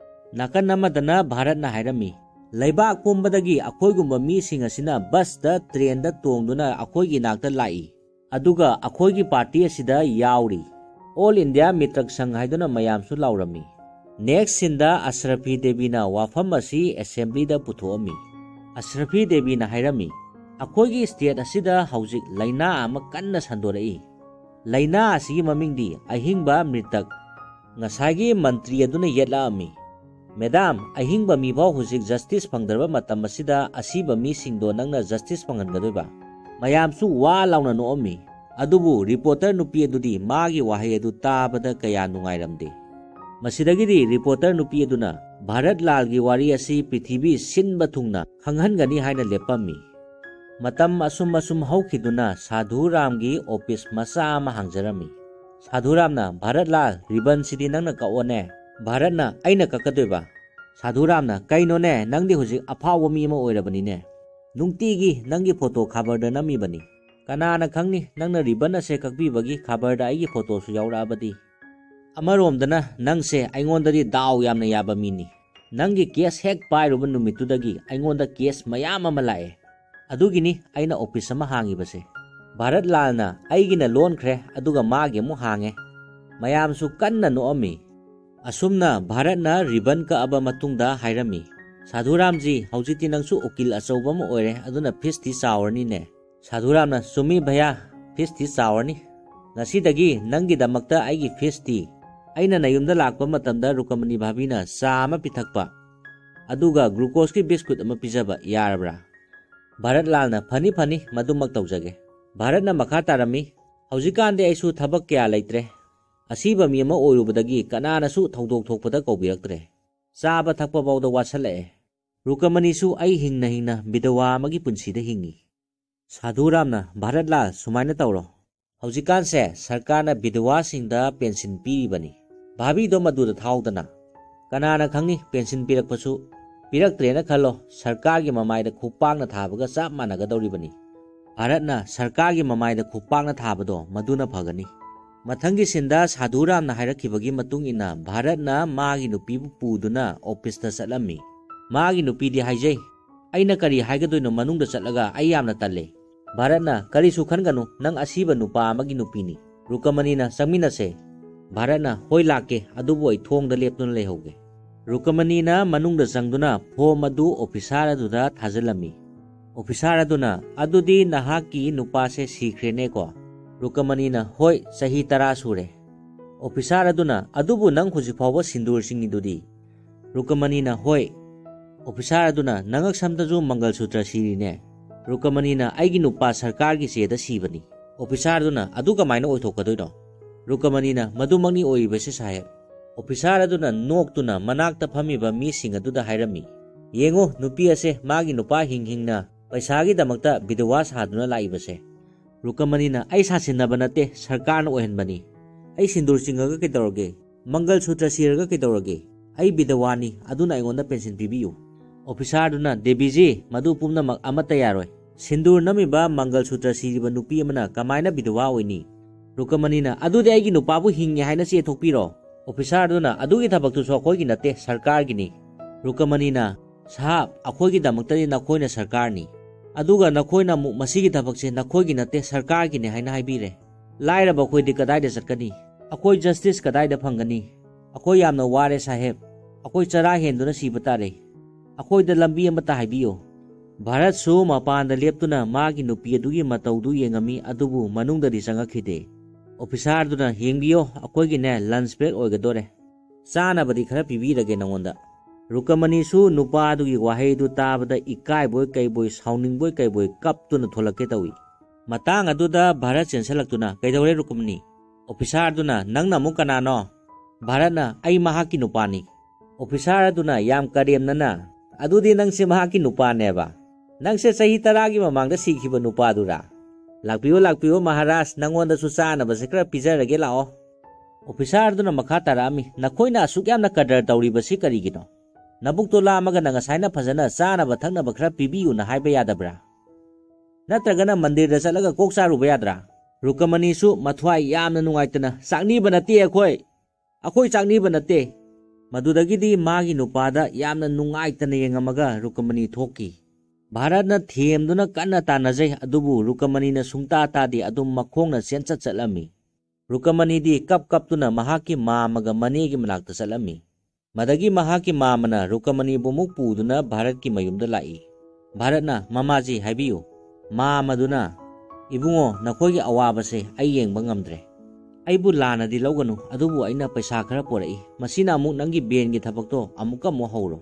ꯅꯥꯀꯟ ꯑꯃꯗꯅ ꯚꯥꯔꯠꯅ ꯍꯥꯏꯔꯝꯃꯤ, ꯂꯩꯕꯥꯛ ꯄꯨꯝꯕꯗꯒꯤ ꯑꯩꯈꯣꯏꯒꯨꯝꯕ ꯃꯤꯁꯤꯡ ꯑꯁꯤꯅ ꯕꯁꯇ ꯇ꯭ꯔꯦꯟꯗ ꯇꯣꯡꯗꯨꯅ ꯑꯩꯈꯣꯏꯒꯤ ꯅꯥꯛꯇ ꯂꯥꯛꯏ, ꯑꯗꯨꯒ ꯑꯩꯈꯣꯏꯒꯤ ꯄꯥꯔꯇꯤ ꯑꯁꯤꯗ ꯌꯥꯎꯔꯤ꯫ ꯑꯣꯜ ꯏꯟꯗꯤꯌꯥ ꯃꯤꯇ꯭ꯔꯛ ꯁꯪꯘ ꯍꯥꯏꯗꯨꯅ ꯃꯌꯥꯝꯁꯨ ꯂꯥꯎꯔꯝꯃꯤ꯫ ꯅꯦꯛꯁ ꯁꯤꯟꯗ ꯑꯁꯔꯐꯤ ꯗꯦꯕꯤꯅ ꯋꯥꯐꯝ ꯑꯁꯤ ꯑꯦꯁꯦꯝꯕ꯭ꯂꯤꯗ ꯄꯨꯊꯣꯛꯑꯝꯃꯤ꯫ ꯑꯁꯔꯐꯤ ꯗꯦꯕꯤꯅ ꯍꯥꯏꯔꯝꯃꯤ, ꯑꯩꯈꯣꯏꯒꯤ ꯁ꯭ꯇꯦꯠ ꯑꯁꯤꯗ ꯍꯧꯖꯤꯛ ꯂꯩꯅꯥ ꯑꯃ ꯀꯟꯅ ꯁꯟꯗꯣꯔꯛꯏ꯫ ꯂꯩꯅꯥ ꯑꯁꯤꯒꯤ ꯃꯃꯤꯡꯗꯤ ꯑꯍꯤꯡꯕ ꯃ꯭ꯔꯤꯇꯛ꯫ ꯉꯁꯥꯏꯒꯤ ꯃꯟꯇ꯭ꯔꯤ ꯑꯗꯨꯅ ꯌꯦꯠꯂꯛꯑꯝꯃꯤ, ꯃꯦꯗꯥꯝ, ꯑꯍꯤꯡꯕ ꯃꯤꯐꯥꯎ ꯍꯧꯖꯤꯛ ꯖꯁꯇꯤꯁ ꯐꯪꯗ꯭ꯔꯕ ꯃꯇꯝ ꯑꯁꯤꯗ ꯑꯁꯤꯕ ꯃꯤꯁꯤꯡꯗꯣ ꯅꯪꯅ ꯖꯁꯇꯤꯁ ꯐꯪꯍꯟꯒꯗꯣꯏꯕ? ꯃꯌꯥꯝꯁꯨ ꯋꯥ ꯂꯥꯎꯅ ꯅꯣꯛꯑꯝꯃꯤ꯫ ꯑꯗꯨꯕꯨ ꯔꯤꯄꯣꯔꯇꯔ ꯅꯨꯄꯤ ꯑꯗꯨꯗꯤ ꯃꯥꯒꯤ ꯋꯥꯍꯩ ꯑꯗꯨ ꯇꯥꯕꯗ ꯀꯌꯥ ꯅꯨꯡꯉꯥꯏꯔꯝꯗꯦ꯫ ꯃꯁꯤꯗꯒꯤꯗꯤ ꯔꯤꯄꯣꯔꯇꯔ ꯅꯨꯄꯤ ꯑꯗꯨꯅ ꯚꯥꯔꯠ ꯂꯥꯜꯒꯤ ꯋꯥꯔꯤ ꯑꯁꯤ ꯄ꯭ꯔꯤꯊꯤꯕꯤ ꯁꯤꯟꯕ ꯊꯨꯡꯅ ꯈꯪꯍꯟꯒꯅꯤ ꯍꯥꯏꯅ ꯂꯦꯞꯄꯝꯃꯤ꯫ ꯃꯇꯝ ꯑꯁꯨꯝ ꯑꯁꯨꯝ ꯍꯧꯈꯤꯗꯨꯅ ꯁꯥꯙꯨ ꯔꯥꯝꯒꯤ ꯑꯣꯐꯤꯁ ꯃꯆꯥ ꯑꯃ ꯍꯥꯡꯖꯔꯝꯃꯤ꯫ ꯁꯥꯙꯨ ꯔꯥꯝꯅ, ꯚꯥꯔꯠ ꯂꯥꯜ, ꯔꯤꯕꯟꯁꯤꯗꯤ ꯅꯪꯅ ꯀꯛꯑꯣꯅꯦ꯫ ꯚꯥꯔꯠꯅ, ꯑꯩꯅ ꯀꯛꯀꯗꯣꯏꯕ? ꯁꯥꯙꯨ ꯔꯥꯝꯅ, ꯀꯩꯅꯣꯅꯦ, ꯅꯪꯗꯤ ꯍꯧꯖꯤꯛ ꯑꯐꯥꯎꯕ ꯃꯤ ꯑꯃ ꯑꯣꯏꯔꯕꯅꯤꯅꯦ꯫ ꯅꯨꯡꯇꯤꯒꯤ ꯅꯪꯒꯤ ꯐꯣꯇꯣ ꯈꯕꯔꯗ ꯅꯝꯃꯤꯕꯅꯤ꯫ ꯀꯅꯥꯅ ꯈꯪꯅꯤ ꯅꯪꯅ ꯔꯤꯕꯟ ꯑꯁꯦ ꯀꯛꯄꯤꯕꯒꯤ ꯈꯕꯔꯗ ꯑꯩꯒꯤ ꯐꯣꯇꯣꯁꯨ ꯌꯥꯎꯔꯛꯑꯕꯗꯤ꯫ ꯑꯃꯔꯣꯝꯗꯅ ꯅꯪꯁꯦ ꯑꯩꯉꯣꯟꯗꯗꯤ ꯗꯥꯎ ꯌꯥꯝꯅ ꯌꯥꯕ ꯃꯤꯅꯤ꯫ ꯅꯪꯒꯤ ꯀꯦꯁ ꯍꯦꯛ ꯄꯥꯏꯔꯨꯕ ꯅꯨꯃꯤꯠꯇꯨꯗꯒꯤ ꯑꯩꯉꯣꯟꯗ ꯀꯦꯁ ꯃꯌꯥꯝ ꯑꯃ ꯂꯥꯛꯑꯦ꯫ ꯑꯗꯨꯒꯤꯅꯤ ꯑꯩꯅ ꯑꯣꯐꯤꯁ ꯑꯃ ꯍꯥꯡꯉꯤꯕꯁꯦ꯫ ꯚꯥꯔꯠ ꯂꯥꯜꯅ ꯑꯩꯒꯤꯅ ꯂꯣꯟꯈ꯭ꯔꯦ ꯑꯗꯨꯒ ꯃꯥꯒꯤ ꯑꯃꯨꯛ ꯍꯥꯡꯉꯦ꯫ ꯃꯌꯥꯝꯁꯨ ꯀꯟꯅ ꯅꯣꯛꯑꯝꯃꯤ꯫ ꯑꯁꯨꯝꯅ ꯚꯥꯔꯠꯅ ꯔꯤꯕꯟ ꯀꯛꯑꯕ ꯃꯇꯨꯡꯗ ꯍꯥꯏꯔꯝꯃꯤ, ꯁꯥꯙꯨ ꯔꯥꯝꯖꯤ, ꯍꯧꯖꯤꯛꯇꯤ ꯅꯪꯁꯨ ꯎꯀꯤꯜ ꯑꯆꯧꯕ ꯑꯃ ꯑꯣꯏꯔꯦ, ꯑꯗꯨꯅ ꯐꯤꯁꯇꯤ ꯆꯥꯎꯔꯅꯤꯅꯦ꯫ ꯁꯥꯙꯨ ꯔꯥꯝꯅ, ꯆꯨꯝꯃꯤ ꯚꯩꯌꯥ, ꯐꯤꯁꯇꯤ ꯆꯥꯎꯔꯅꯤ꯫ ꯉꯁꯤꯗꯒꯤ ꯅꯪꯒꯤꯗꯃꯛꯇ ꯑꯩꯒꯤ ꯐꯤꯁꯇꯤ ꯑꯩꯅ ꯅꯌꯨꯝꯗ ꯂꯥꯛꯄ ꯃꯇꯝꯗ ꯔꯨꯀꯃꯅꯤ ꯚꯥꯕꯤꯅ ꯆꯥ ꯑꯃ ꯄꯤꯊꯛꯄ, ꯑꯗꯨꯒ ꯒ꯭ꯂꯨꯀꯣꯁꯀꯤ ꯕꯤꯁꯀꯨꯠ ꯑꯃ ꯄꯤꯖꯕ, ꯌꯥꯔꯕ꯭ꯔꯥ? ꯚꯥꯔꯠ ꯂꯥꯜꯅ, ꯐꯅꯤ ꯐꯅꯤ, ꯃꯗꯨꯃꯛ ꯇꯧꯖꯒꯦ꯫ ꯚꯥꯔꯠꯅ ꯃꯈꯥ ꯇꯥꯔꯝꯃꯤ, ꯍꯧꯖꯤꯛꯀꯥꯟꯗꯤ ꯑꯩꯁꯨ ꯊꯕꯛ ꯀꯌꯥ ꯂꯩꯇ꯭ꯔꯦ꯫ ꯑꯁꯤꯕ ꯃꯤ ꯑꯃ ꯑꯣꯏꯔꯨꯕꯗꯒꯤ ꯀꯅꯥꯅꯁꯨ ꯊꯧꯗꯣꯛ ꯊꯣꯛꯄꯗ ꯀꯧꯕꯤꯔꯛꯇ꯭ꯔꯦ꯫ ꯆꯥꯕ ꯊꯛꯄ ꯐꯥꯎꯗ ꯋꯥꯠꯁꯜꯂꯛꯑꯦ꯫ ꯔꯨꯀꯃꯅꯤꯁꯨ ꯑꯩ ꯍꯤꯡꯅ ꯍꯤꯡꯅ ꯕꯤꯙꯋꯥ ꯑꯃꯒꯤ ꯄꯨꯟꯁꯤꯗ ꯍꯤꯡꯉꯤ꯫ ꯁꯥꯙꯨ ꯔꯥꯝꯅ, ꯚꯥꯔꯠ ꯂꯥꯜ, ꯁꯨꯃꯥꯏꯅ ꯇꯧꯔꯣ, ꯍꯧꯖꯤꯛꯀꯥꯟꯁꯦ ꯁꯔꯀꯥꯔꯅ ꯕꯤꯙꯋꯥꯁꯤꯡꯗ ꯄꯦꯟꯁꯤꯟ ꯄꯤꯔꯤꯕꯅꯤ, ꯚꯥꯕꯤꯗꯣ ꯃꯗꯨꯗ ꯊꯥꯎꯗꯅ꯫ ꯀꯅꯥꯅ ꯈꯪꯅꯤ ꯄꯦꯟꯁꯤꯟ ꯄꯤꯔꯛꯄꯁꯨ, ꯄꯤꯔꯛꯇ꯭ꯔꯦꯅ ꯈꯜꯂꯣ, ꯁꯔꯀꯥꯔꯒꯤ ꯃꯃꯥꯏꯗ ꯈꯨꯄꯥꯛꯅ ꯊꯥꯕꯒ ꯆꯞ ꯃꯥꯟꯅꯒꯗꯧꯔꯤꯕꯅꯤ꯫ ꯚꯥꯔꯠꯅ, ꯁꯔꯀꯥꯔꯒꯤ ꯃꯃꯥꯏꯗ ꯈꯨꯄꯥꯛꯅ ꯊꯥꯕꯗꯣ ꯃꯗꯨꯅ ꯐꯒꯅꯤ꯫ ꯃꯊꯪꯒꯤ ꯁꯤꯟꯗ ꯁꯥꯙꯨ ꯔꯥꯝꯅ ꯍꯥꯏꯔꯛꯈꯤꯕꯒꯤ ꯃꯇꯨꯡ ꯏꯟꯅ ꯚꯥꯔꯠꯅ ꯃꯥꯒꯤ ꯅꯨꯄꯤꯕꯨ ꯄꯨꯗꯨꯅ ꯑꯣꯐꯤꯁꯇ ꯆꯠꯂꯝꯃꯤ꯫ ꯃꯥꯒꯤ ꯅꯨꯄꯤꯗꯤ ꯍꯥꯏꯖꯩ, ꯑꯩꯅ ꯀꯔꯤ ꯍꯥꯏꯒꯗꯣꯏꯅꯣ ꯃꯅꯨꯡꯗ ꯆꯠꯂꯒ ꯑꯩ ꯌꯥꯝꯅ ꯇꯜꯂꯦ꯫ ꯚꯥꯔꯠꯅ, ꯀꯔꯤꯁꯨ ꯈꯟꯒꯅꯨ, ꯅꯪ ꯑꯁꯤꯕ ꯅꯨꯄꯥ ꯑꯃꯒꯤ ꯅꯨꯄꯤꯅꯤ꯫ ꯔꯨꯀꯃꯅꯤꯅ, ꯆꯪꯃꯤꯟꯅꯁꯦ꯫ ꯚꯥꯔꯠꯅ, ꯍꯣꯏ ꯂꯥꯛꯀꯦ, ꯑꯗꯨꯕꯨ ꯑꯩ ꯊꯣꯡꯗ ꯂꯦꯞꯇꯨꯅ ꯂꯩꯍꯧꯒꯦ꯫ ꯔꯨꯀꯃꯅꯤꯅ ꯃꯅꯨꯡꯗ ꯆꯪꯗꯨꯅ ꯐꯣꯝ ꯑꯗꯨ ꯑꯣꯐꯤꯁꯥꯔ ꯑꯗꯨꯗ ꯊꯥꯖꯤꯜꯂꯝꯃꯤ꯫ ꯑꯣꯐꯤꯁꯥꯔ ꯑꯗꯨꯅ, ꯑꯗꯨꯗꯤ ꯅꯍꯥꯛꯀꯤ ꯅꯨꯄꯥꯁꯦ ꯁꯤꯈ꯭ꯔꯦꯅꯦꯀꯣ? ꯔꯨꯀꯃꯅꯤꯅ, ꯍꯣꯏ, ꯆꯍꯤ ꯇꯔꯥ ꯁꯨꯔꯦ꯫ ꯑꯣꯐꯤꯁꯥꯔ ꯑꯗꯨꯅ, ꯑꯗꯨꯕꯨ ꯅꯪ ꯍꯧꯖꯤꯛ ꯐꯥꯎꯕ ꯁꯤꯟꯗꯨꯔ ꯆꯤꯡꯉꯤꯗꯨꯗꯤ? ꯔꯨꯀꯃꯅꯤꯅ, ꯍꯣꯏ꯫ ꯑꯣꯐꯤꯁꯥꯔ ꯑꯗꯨꯅ, ꯅꯉꯛ ꯁꯝꯗꯁꯨ ꯃꯪꯒꯜ ꯁꯨꯇ꯭ꯔ ꯁꯤꯔꯤꯅꯦ? ꯔꯨꯀꯃꯅꯤꯅ, ꯑꯩꯒꯤ ꯅꯨꯄꯥ ꯁꯔꯀꯥꯔꯒꯤ ꯆꯦꯗ ꯁꯤꯕꯅꯤ꯫ ꯑꯣꯐꯤꯁꯥꯔ ꯑꯗꯨꯅ, ꯑꯗꯨ ꯀꯃꯥꯏꯅ ꯑꯣꯏꯊꯣꯛꯀꯗꯣꯏꯅꯣ? ꯔꯨꯀꯃꯅꯤꯅ, ꯃꯗꯨꯃꯛꯅꯤ ꯑꯣꯏꯔꯤꯕꯁꯤ ꯁꯥꯍꯦꯕ꯫ ꯑꯣꯐꯤꯁꯥꯔ ꯑꯗꯨꯅ ꯅꯣꯛꯇꯨꯅ ꯃꯅꯥꯛꯇ ꯐꯝꯃꯤꯕ ꯃꯤꯁꯤꯡ ꯑꯗꯨꯗ ꯍꯥꯏꯔꯝꯃꯤ, ꯌꯦꯡꯉꯨ ꯅꯨꯄꯤ ꯑꯁꯦ ꯃꯥꯒꯤ ꯅꯨꯄꯥ ꯍꯤꯡ ꯍꯤꯡꯅ ꯄꯩꯁꯥꯒꯤꯗꯃꯛꯇ ꯕꯤꯙꯋꯥ ꯁꯥꯗꯨꯅ ꯂꯥꯛꯏꯕꯁꯦ꯫ ꯔꯨꯀꯃꯅꯤꯅ, ꯑꯩ ꯁꯥꯁꯤꯟꯅꯕ ꯅꯠꯇꯦ, ꯁꯔꯀꯥꯔꯅ ꯑꯣꯏꯍꯟꯕꯅꯤ꯫ ꯑꯩ ꯁꯤꯟꯗꯨꯔ ꯆꯤꯡꯉꯒ ꯀꯩꯗꯧꯔꯒꯦ? ꯃꯪꯒꯜ ꯁꯨꯇ꯭ꯔ ꯁꯤꯔꯒ ꯀꯩꯗꯧꯔꯒꯦ? ꯑꯩ ꯕꯤꯙꯋꯥꯅꯤ, ꯑꯗꯨꯅ ꯑꯩꯉꯣꯟꯗ ꯄꯦꯟꯁꯤꯟ ꯄꯤꯕꯤꯌꯨ꯫ ꯑꯣꯐꯤꯁꯥꯔꯗꯨꯅ, ꯗꯦꯕꯤꯖꯤ, ꯃꯗꯨ ꯄꯨꯝꯅꯃꯛ ꯑꯃꯠꯇ ꯌꯥꯔꯣꯏ꯫ ꯁꯤꯟꯗꯨꯔ ꯅꯝꯃꯤꯕ ꯃꯪꯒꯜ ꯁꯨꯇ꯭ꯔ ꯁꯤꯔꯤꯕ ꯅꯨꯄꯤ ꯑꯃꯅ ꯀꯃꯥꯏꯅ ꯕꯤꯙꯋꯥ ꯑꯣꯏꯅꯤ? ꯔꯨꯀꯃꯅꯤꯅ, ꯑꯗꯨꯗꯤ ꯑꯩꯒꯤ ꯅꯨꯄꯥꯕꯨ ꯍꯤꯡꯉꯦ ꯍꯥꯏꯅ ꯆꯦꯊꯣꯛꯄꯤꯔꯣ꯫ ꯑꯣꯐꯤꯁꯥꯔꯗꯨꯅ, ꯑꯗꯨꯒꯤ ꯊꯕꯛꯇꯨꯁꯨ ꯑꯩꯈꯣꯏꯒꯤ ꯅꯠꯇꯦ, ꯁꯔꯀꯥꯔꯒꯤꯅꯤ꯫ ꯔꯨꯀꯃꯅꯤꯅ, ꯁꯥꯍꯕ, ꯑꯩꯈꯣꯏꯒꯤꯗꯃꯛꯇꯗꯤ ꯅꯈꯣꯏꯅ ꯁꯔꯀꯥꯔꯅꯤ, ꯑꯗꯨꯒ ꯅꯈꯣꯏꯅ ꯑꯃꯨꯛ ꯃꯁꯤꯒꯤ ꯊꯕꯛꯁꯦ ꯅꯈꯣꯏꯒꯤ ꯅꯠꯇꯦ, ꯁꯔꯀꯥꯔꯒꯤꯅꯤ ꯍꯥꯏꯅ ꯍꯥꯏꯕꯤꯔꯦ꯫ ꯂꯥꯏꯔꯕ ꯑꯩꯈꯣꯏꯗꯤ ꯀꯗꯥꯏꯗ ꯆꯠꯀꯅꯤ? ꯑꯩꯈꯣꯏ ꯖꯁꯇꯤꯁ ꯀꯗꯥꯏꯗ ꯐꯪꯒꯅꯤ? ꯑꯩꯈꯣꯏ ꯌꯥꯝꯅ ꯋꯥꯔꯦ ꯁꯥꯍꯦꯕ, ꯑꯩꯈꯣꯏ ꯆꯔꯥ ꯍꯦꯟꯗꯨꯅ ꯁꯤꯕ ꯇꯥꯔꯦ꯫ ꯑꯩꯈꯣꯏꯗ ꯂꯝꯕꯤ ꯑꯃꯠꯇ ꯍꯥꯏꯕꯤꯌꯨ꯫ ꯚꯥꯔꯠꯁꯨ ꯃꯄꯥꯟꯗ ꯂꯦꯞꯇꯨꯅ ꯃꯥꯒꯤ ꯅꯨꯄꯤ ꯑꯗꯨꯒꯤ ꯃꯇꯧꯗꯨ ꯌꯦꯡꯉꯝꯃꯤ, ꯑꯗꯨꯕు ꯃꯅꯨꯡꯗꯗꯤ ꯆꯪꯉꯛꯈꯤꯗꯦ꯫ ꯑꯣꯐꯤꯁꯥꯔꯗꯨꯅ, ꯌꯦꯡꯕꯤꯌꯣ, ꯑꯩꯈꯣꯏꯒꯤꯅꯦ ꯂꯟꯆ ꯕ꯭ꯔꯦꯛ ꯑꯣꯏꯒꯗꯣꯔꯦ, ꯆꯥꯅꯕꯗꯤ ꯈꯔ ꯄꯤꯕꯤꯔꯒꯦ ꯅꯉꯣꯟꯗ꯫ ꯔꯨꯀꯃꯅꯤꯁꯨ ꯅꯨꯄꯥ ꯑꯗꯨꯒꯤ ꯋꯥꯍꯩꯗꯨ ꯇꯥꯕꯗ ꯏꯀꯥꯏꯕꯣꯏ ꯀꯩꯕꯣꯏ ꯁꯥꯎꯅꯤꯡꯕꯣꯏ ꯀꯩꯕꯣꯏ ꯀꯞꯇꯨꯅ ꯊꯣꯛꯂꯛꯀꯦ ꯇꯧꯏ꯫ Matang aduda Bharat chensalakuna kaidore Rukmani. Officer aduna nangna amuk kanano? Bharatna ai mahaki nupani. Officer aduna yam karemnana adudi nangse mahaki nupaneba. Nangse sahi taragi mamangda sikhiba nupadura. Lakpiyo lakpiyo Maharaj nangonda susana basikra pizarage lao. Officer aduna makha tarami nakoina asuk yamna kadar tawribasi karigino. Nabukto lamaga nangasaina phajana chana bathakna bakhra pibiyu na haiba yadabra. Natragana mandirda chalaga kok charuba yadra. Rukmani su mathwai yamna nungaitana sakniba nate akhoi. Akhoi sakniba nate. Madudagidi magi nupada yamna nungaitana yengamaga Rukmani thoki. Bharatna themduna kanna tanajai adubu Rukmani na sungta tadi adum makhongna senchat chalami. Rukmani di kap kap tuna mahaki mamaga manegi manakta chalami. Madagi mahaki mamana Rukmani bumuk puduna Bharat ki mayumda lai. Bharatna mamaji haibiyu. Mamaduna ibungo nakogi awabase ai yengba ngamdre. Aibu lana di lawganu adubu aina paisa khara porai. Masina amuk nangi ben gi thapakto amuka mo hawro.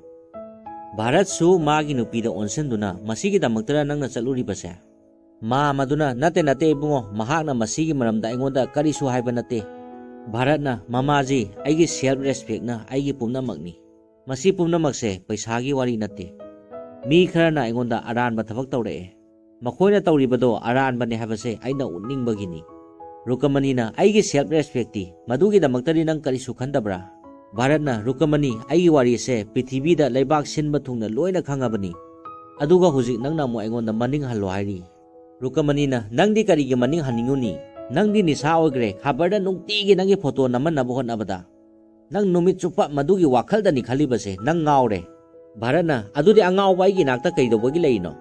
Bharat su magi nupida onsenduna masigi damaktra nangna chaluri base. Mamaduna nate nate ibungo mahakna masigi maramda aingonda karisu haiba nate. Bharatna mamaji aigi self respect na aigi pumnamakni. Masi pumnamakse paisagi wari nate. Mi kharana aingonda aranba thabak tawre. Makoina tawribado aranbane habase aina unningbagini. Rukmani na aigi self respect ti madugi damaktari nang karisu khandabra. Bharatna Rukmani aigi wari se prithibi da laibak sinba thungna loina khangabani. Aduga hujik nangna mo aingonda maning hallo hairi. Rukmani na nangdi karigi maning haninguni. Nangdi nisa oigre khabarda nungtigi nangi photo naman nabuhon abada. Nang numit chupa madugi wakhalda ni khalibase nang ngawre. Bharatna adudi angaw baigi nakta kaidobagi leino.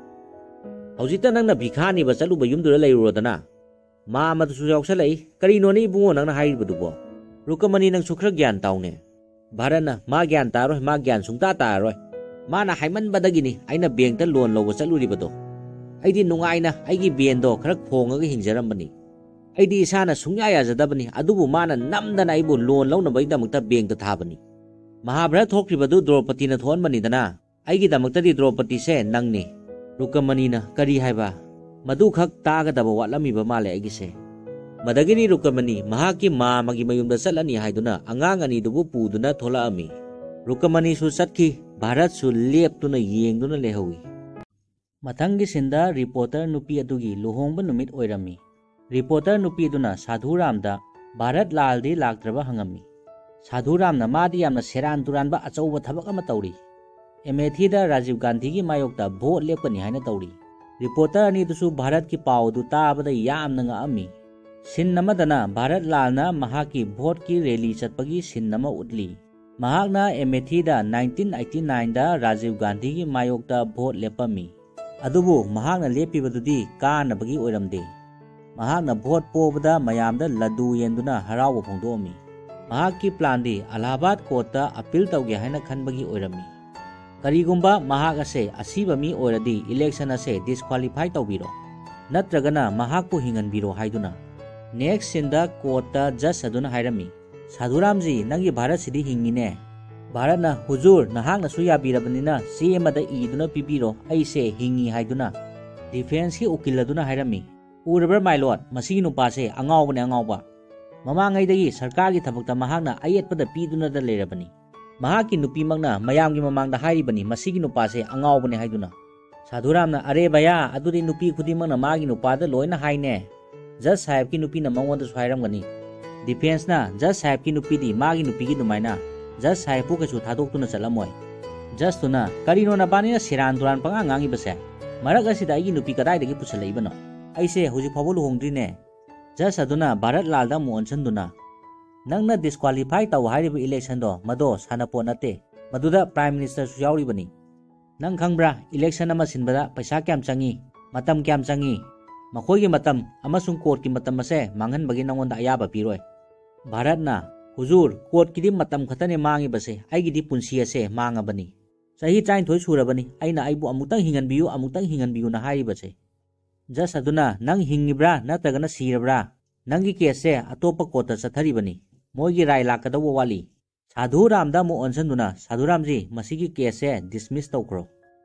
Hawjita nangna bikhani ba chaluba yumdura leirodana. Mama tu yauksalai karino ni ibungo nangna hairibadubo. Rukmani nang sukhra gyan taune. Bharatna ma gyan taroi ma gyan sungta taroi. Mana haiman badagini aina bengta loan lobo chaluribado. Aidi nungaina aigi bendo khara khongaga hingjarambani. Aidi isana sungya yajadabani adubu mana namdana aibu loan launabagi damakta bengta thabani. Mahabharat thokhribadu Draupadi na thonbani dana. Aigi damakta di Draupadi se nangni. Rukmani na kari haiba madu khak tagadaba watlamiba male aigise. Madagini Rukmani mahaki mamagi mayumda chalani haiduna angang ani dubu puduna tholaami. Rukmani su chatki Bharat su leptuna yengduna lehawi. Mathangi sinda reporter nupi adugi luhongba numit oirami. Reporter nupi duna Sadhuramda Bharat laldi laktraba hangami. Sadhuramna madi yamna seran turanba achauba thabak ama tauri. Amethi da Rajiv Gandhi ki mayokta vote lepani haina tauri. Reporter ani dusu Bharat ki paudu tabada yamna ngaami. Sin namadana Bharat lalna mahaki vote ki rally chatpagi sin nama utli. Mahakna Amethi da nineteen eighty-nine da Rajiv Gandhi ki mayokta vote lepami. Adubu mahakna lepibadudi kanabagi oiramde. Mahakna vote pobada mayamda ladu yenduna harawa phongdomi. Mahaki plan di Allahabad court ta appeal tawge haina khanbagi oirami. Karigumba mahak ase asiba mi oiradi election ase disqualify tawbiro. Natragana mahakpu hinganbiro haiduna. Next sinda court ta judge aduna hairami. Sadhuramji nangi Bharat sidi hingine. Bharat na huzur nahakna su yabirabanina C M da iduna pibiro aise hingi haiduna. Defense ki ukiladuna hairami. Urabra my lord masigi nupase angawbane angawba. Mamangaidagi sarkargi thabakta mahakna ayetpada piduna da lerabani. Mahaki nupi magna mayamgi mamangda hairibani masigi nupase angawbane haiduna. Sadhuramna are baya aduri nupi khudimagna magi nupada loina haine. Judge sahib ki nupi na mangwanda su hairamgani. Defense na Judge sahib ki nupi di magi nupi ki dumaina. Judge sahib pu kachu thadoktuna chalamoy. Judge tuna karino na bani na siran duran pangangangi base. Marak asida aigi nupi kadaidagi pusalaibano. Aise huji phabu luhongdrine. Judge aduna Bharat lalda mu onsanduna. Nangna disqualify taw hairiba election do mado sanapo nate. Maduda Prime Minister su yauribani. Nang khangbra election ama sinbada paisa kyam changi, matam kyam changi. Makhoigi matam amasung court ki matam ase manghanbagi nangonda ayaba piroi. Bharat na huzur court ki di matam khatane mangi base aigi di punsi ase mangabani. Sahi train thoi surabani aina aibu amutang hinganbiyu amutang hinganbiyu na hairiba se. Judge aduna nang hingibra natagana sirabra nangi case atopa kota chatharibani moigi rai lakadawa wali Sadhuramda mu onsanduna Sadhuramji masigi case dismiss tawkro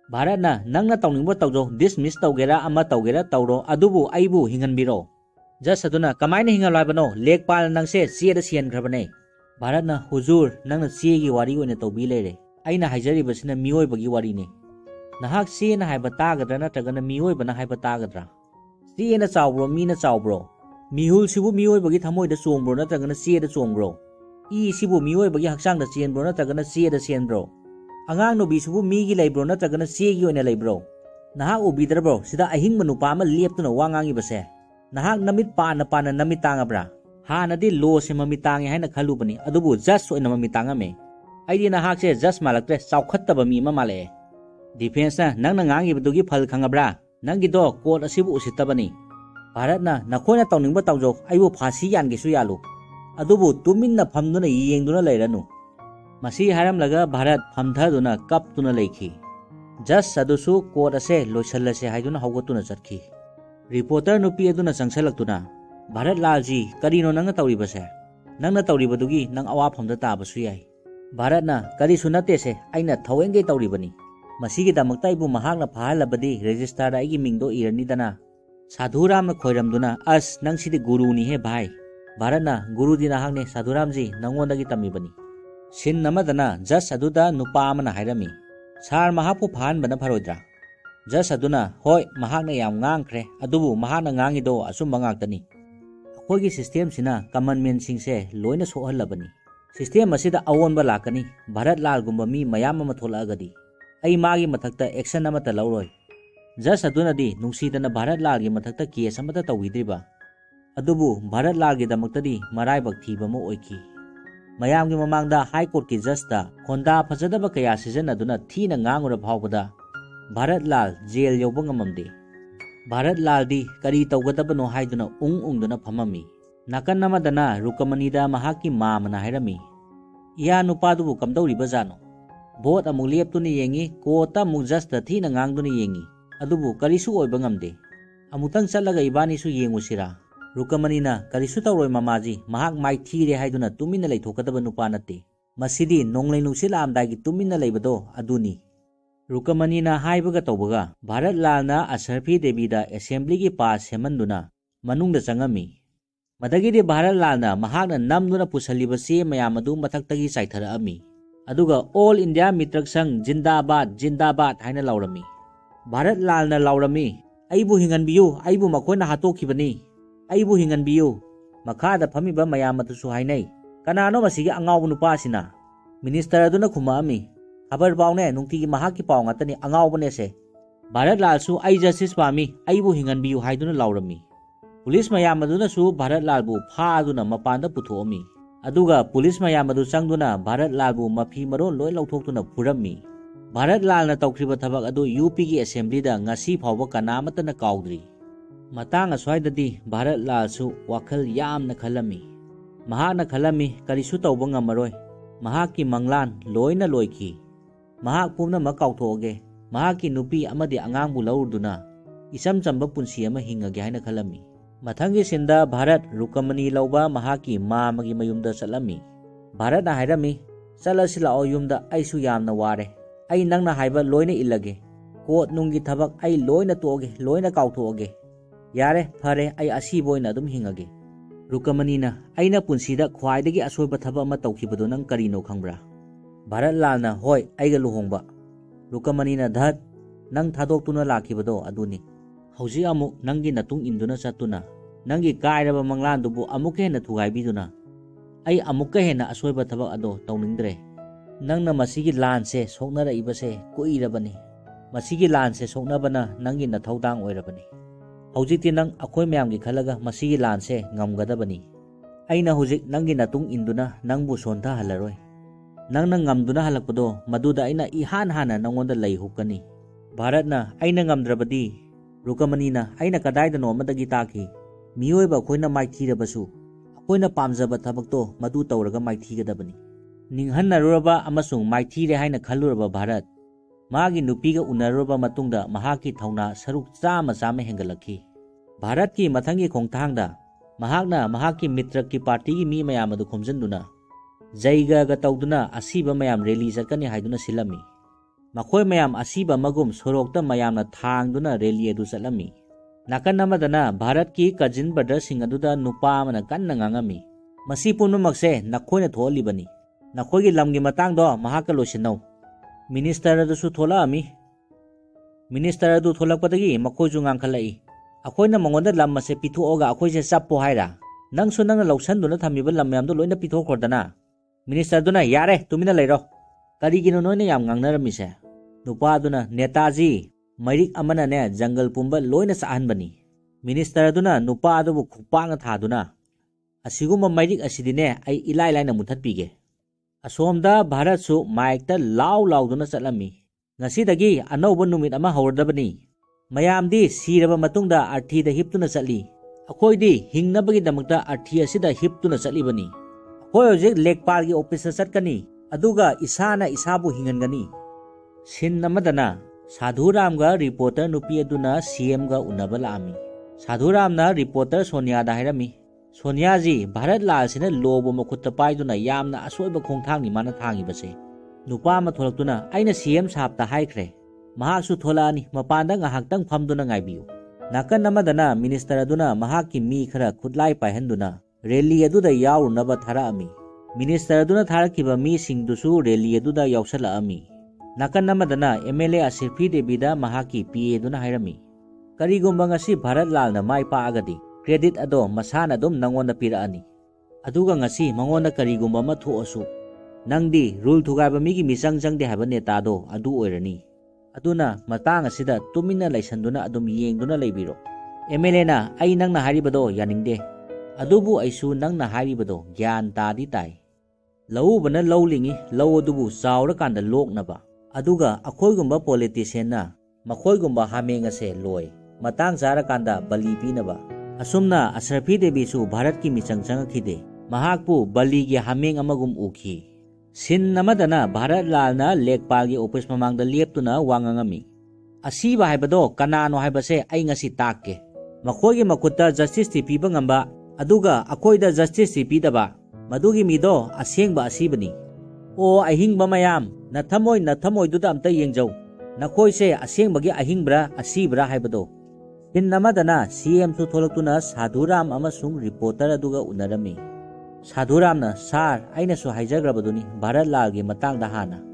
Bharatna nangna tauningbो taujo dismiss taugera ama taugera tauro adubu aibu hinganbiro. Just aduna kamaina hingal haibano lekpal nangse cheda siengrabane. Bharatna huzur nangna chegi wari oine taubi leire. Aina haijaribasina miyoibagi warine. Nahak chena haiba tagadra natragana miyoibana haiba tagadra. Chena chawbro mina chawbro. Mihul sibu miyoibagi thamoida chongbro natragana cheda chongbro. I sibu miyoibagi haksangda chenbro natragana cheda chenbro. Angang no bisubu migi leibro natragana chegi oine leibro. Nahak ubidrabro sida ahingba nupa ama leptuna wangangi base. Nahak namit paana paana namit tangabra. Hanadi lo se mamitangi haina khalubani adubu just oina mamitangame. Aidi nahak se just malaktre chawkhattaba mi ama male. Defense na nangna ngangibadugi phal khangabra. Nangido court asibu usittabani. Bharatna nakhona tawningba tawjo aibu phasi yangesu yalu. Adubu tuminna phamduna yengduna leiranu. Masi haramlaga Bharat phamthaduna kaptuna leikhi. Just adusu court ase loisallase haiduna hawgatuna chatkhi. Reporter nupi aduna changsalakuna Bharat Lalji karino nangna tawribase. Nangna tawribadugi nang awaphamda tabasu yai. Bharatna karisu nate se aina thawenge tawribani. Masigi damakta ibu mahakna phahalabadi register da aigi mingdo irani dana. Sadhuram na khoiramduna as nang sidi guru ni he bhai. Bharatna guru di nahakne Sadhuramji nangondagi tamibani. Sin namadana just aduda nupa amana hairami. Sar mahapu phahanbana pharoidra. Just aduna hoi mahakna yam ngangkhre adubu mahakna ngangido asumba ngaktani. Akhoi system sina common man singse loina sohalabani. System asida awonba lakani Bharat Lal gumba mi mayam ama tholagadi. Ai magi mathakta action amata lauroi. Just aduna di nungsidana Bharat Lal gi mathakta case amata tawidriba. Adubu Bharat Lal gi damaktadi maraibak thiba mo oiki. Mayam gi mamangda High Court ki just da khonda phajadaba kaya season aduna thina ngangura phawbada Bharat Lal jail yauba ngamamde. Bharat Lal di kari tawgadabano haiduna ung ungduna phamami. Nakan namadana Rukamanida mahaki mamana hairami. Iya nupadubu kamdauriba jano. Bot amuk leptuni yengi kota muk just da thina ngangduni yengi. Adubu karisu oiba ngamde. Amutang chalaga ibani su yengusira. Rukamanina karisu tawroi mamaji mahak mai thire haiduna tumina leithokadaba nupa natte. Masidi nonglai nungsila amdagi tumina leibado aduni. Rukamanina haibaga tawbaga Bharat Lal na Asarfi Devi da assembly gi pass semanduna manungda changami. Madagidi Bharat Lal na mahakna namduna pusaliba se mayam adu mathaktagi saitharaami. Aduga All India Mitrak Sangh Jindabad Jindabad haina laurami. Bharat Lal na laurami. Aibu hinganbiyu aibu makoina hatokhibani. Aibu hinganbiyu makhada phamiba mayam atusu hainai. Kanano masigi angaw nupa sina. Minister aduna khumaami. Habar baune nungti mahaki paw ngatani angaw bane se. Bharat Lal su ai justice pami aibu hinganbiyu haiduna laurami. Police mayam aduna su Bharat Lal bu pha aduna mapanda puthoami. Aduga police mayam adu changduna Bharat Lal bu mafi maron loi lauthokduna purami. Bharat Lal na tawkhriba thabak adu U P gi assembly da ngasi phawba kanamatana kaudri. Matang aswaidadi Bharat Lal su wakhal yamna khalami. Mahakna khalami karisu tawba ngamaroi. Mahakki manglan loina loikhi. Mahak pumna makauthogge. Mahakki nupi amadi angangbu laurduna isam chamba punsi ama hingage haina khalami. Mathangi sinda Bharat Rukamani lauba mahaki mamagi mayumda salami. Bharat na hairami salasi lao yumda aisu yamna ware. Ai nangna haiba loina illage. Court nungi thabak ai loina toge loina kauthoge. Yare phare ai asiboina adum hingage. Rukamani na aina punsida khwaidagi asoiba thaba ama tawkhibado nang karino khangbra. Bharat Lal na hoi aiga luhongba. Rukamani na dhat nang thadoktuna lakhibado aduni. Hauji amuk nangi natung induna satuna. Nangi kairaba manglandubu amuk hena thugaibiduna. Ai amuk hena asoiba thabak ado tawningdre. Nangna masigi lanse soknara ibase kuirabani. Masigi lanse soknabana nangi nathaudang oirabani. Hauji nang akhoi mayamgi khalaga masigi lanse ngamgadabani. Aina hujik nangi natung induna nangbu sontha halaroi. Nangna ngamduna halakpado maduda aina ihan hana nangonda lay hukani. Bharat na aina ngamdrabadi Rukamani na aina kadaida no amadagi taki. Miyoiba akoina maithirabasu akoina pamjaba thabakto madu tawraga maithigadabani. Ninghanaruraba amasung maithire haina khaluraba Bharat magi nupiga unaruraba matungda mahaki thauna saruk chama chama hengalakhi. Bharat ki mathangi khongthangda mahakna mahaki mitra ki party gi mi mayam adu khomjanduna jaiga ga tawduna asiba mayam rally jakani haiduna silami. Makhoi mayam asiba magum sorokta mayamna thangduna rally adu chatlami. Nakan amadana Bharat ki cousin brother sing aduda nupa amana kanna ngangami. Masi punumakse nakhoina tholibani. Nakhoigi lamgi matangdo mahaka losinau. Minister adu su thola ami. Minister adu tholakpadagi makhoi ju ngangkhalai. Akhoina mangonda lam mase pithuoga akhoi se sappo haira. Nang su nang lausanduna thamiba lam mayamdo loina pithokhordana. Minister duna yare tumina leiro. Karigino noina yam ngangnaramise. Nupa aduna Netaji Mairik amana ne jungle pumba loina sahanbani. Minister aduna nupa adubu khupanga thaduna. Asiguma Mairik asidine ai ilai laina muthatpige. Asomda Bharat su maikta law lawduna chatlami. Ngasidagi anauba numit ama hawrdabani. Mayamdi siraba matungda arthi da hiptuna chatli. Akhoidi hingnabagi damakta arthi asida hiptuna chatlibani. Akoi hojik lekpal gi office chatkani. Aduga isana isabu hingangani. Sin namadana Sadhuram ga reporter nupi aduna C M ga unaba laami. Sadhuram na reporter Sonia da hairami. Sonia ji Bharat Lal sina lobo makhutta paiduna yamna asoiba khongthang ni mana thangi base. Nupa ma tholaktuna aina C M sahab ta haikre. Mahak su tholani mapanda ngahaktang phamduna ngaibiu. Nakan namadana minister aduna mahak ki mi khara khutlai paihanduna rally aduda yaurunaba tharaami. Minister aduna tharakiba mi singdusu rally aduda yausalaami. Nakan namadana M L A Asirfi Debida mahaki P A duna hairami. Karigumba ngasi Bharat Lal na mai paagadi credit ado masana dum nangonda piraani. Aduga ngasi mangonda karigumba ma thuosu. Nangdi rule thugaiba migi misang jangde haba netado adu oirani. Aduna matang asida tumina laisanduna adum yengduna leibiro. M L A na ai nangna haribado yaningde. Adubu aisu nangna haribado gyan tadi tai. Lau bana lau lingi lau adubu saura kanda loknaba. Aduga akhoigumba politician na makhoigumba hameng ase loi matang zara kanda bali pinaba asumna Asirfi Debi su Bharat ki michang changakhide mahakpu bali gi hameng amagum ukhi sin namadana Bharat Lal na lekpal gi office mamangda leptuna wangangami asiba haibado kanano haibase ai ngasi takke makhoigi makutta justice ti piba ngamba aduga akhoida justice ti pidaba madugi mido asengba asibani o ahingba mayam Nathamoy nathamoy duda amta yengjau. Nakhoi se asengbagi ahingbra asibra haibado. In namadana C M su tholaktuna Sadhuram amasung reporter aduga unarami. Sadhuram na sar aina su haijagrabaduni Bharat Lal gi matangda hana.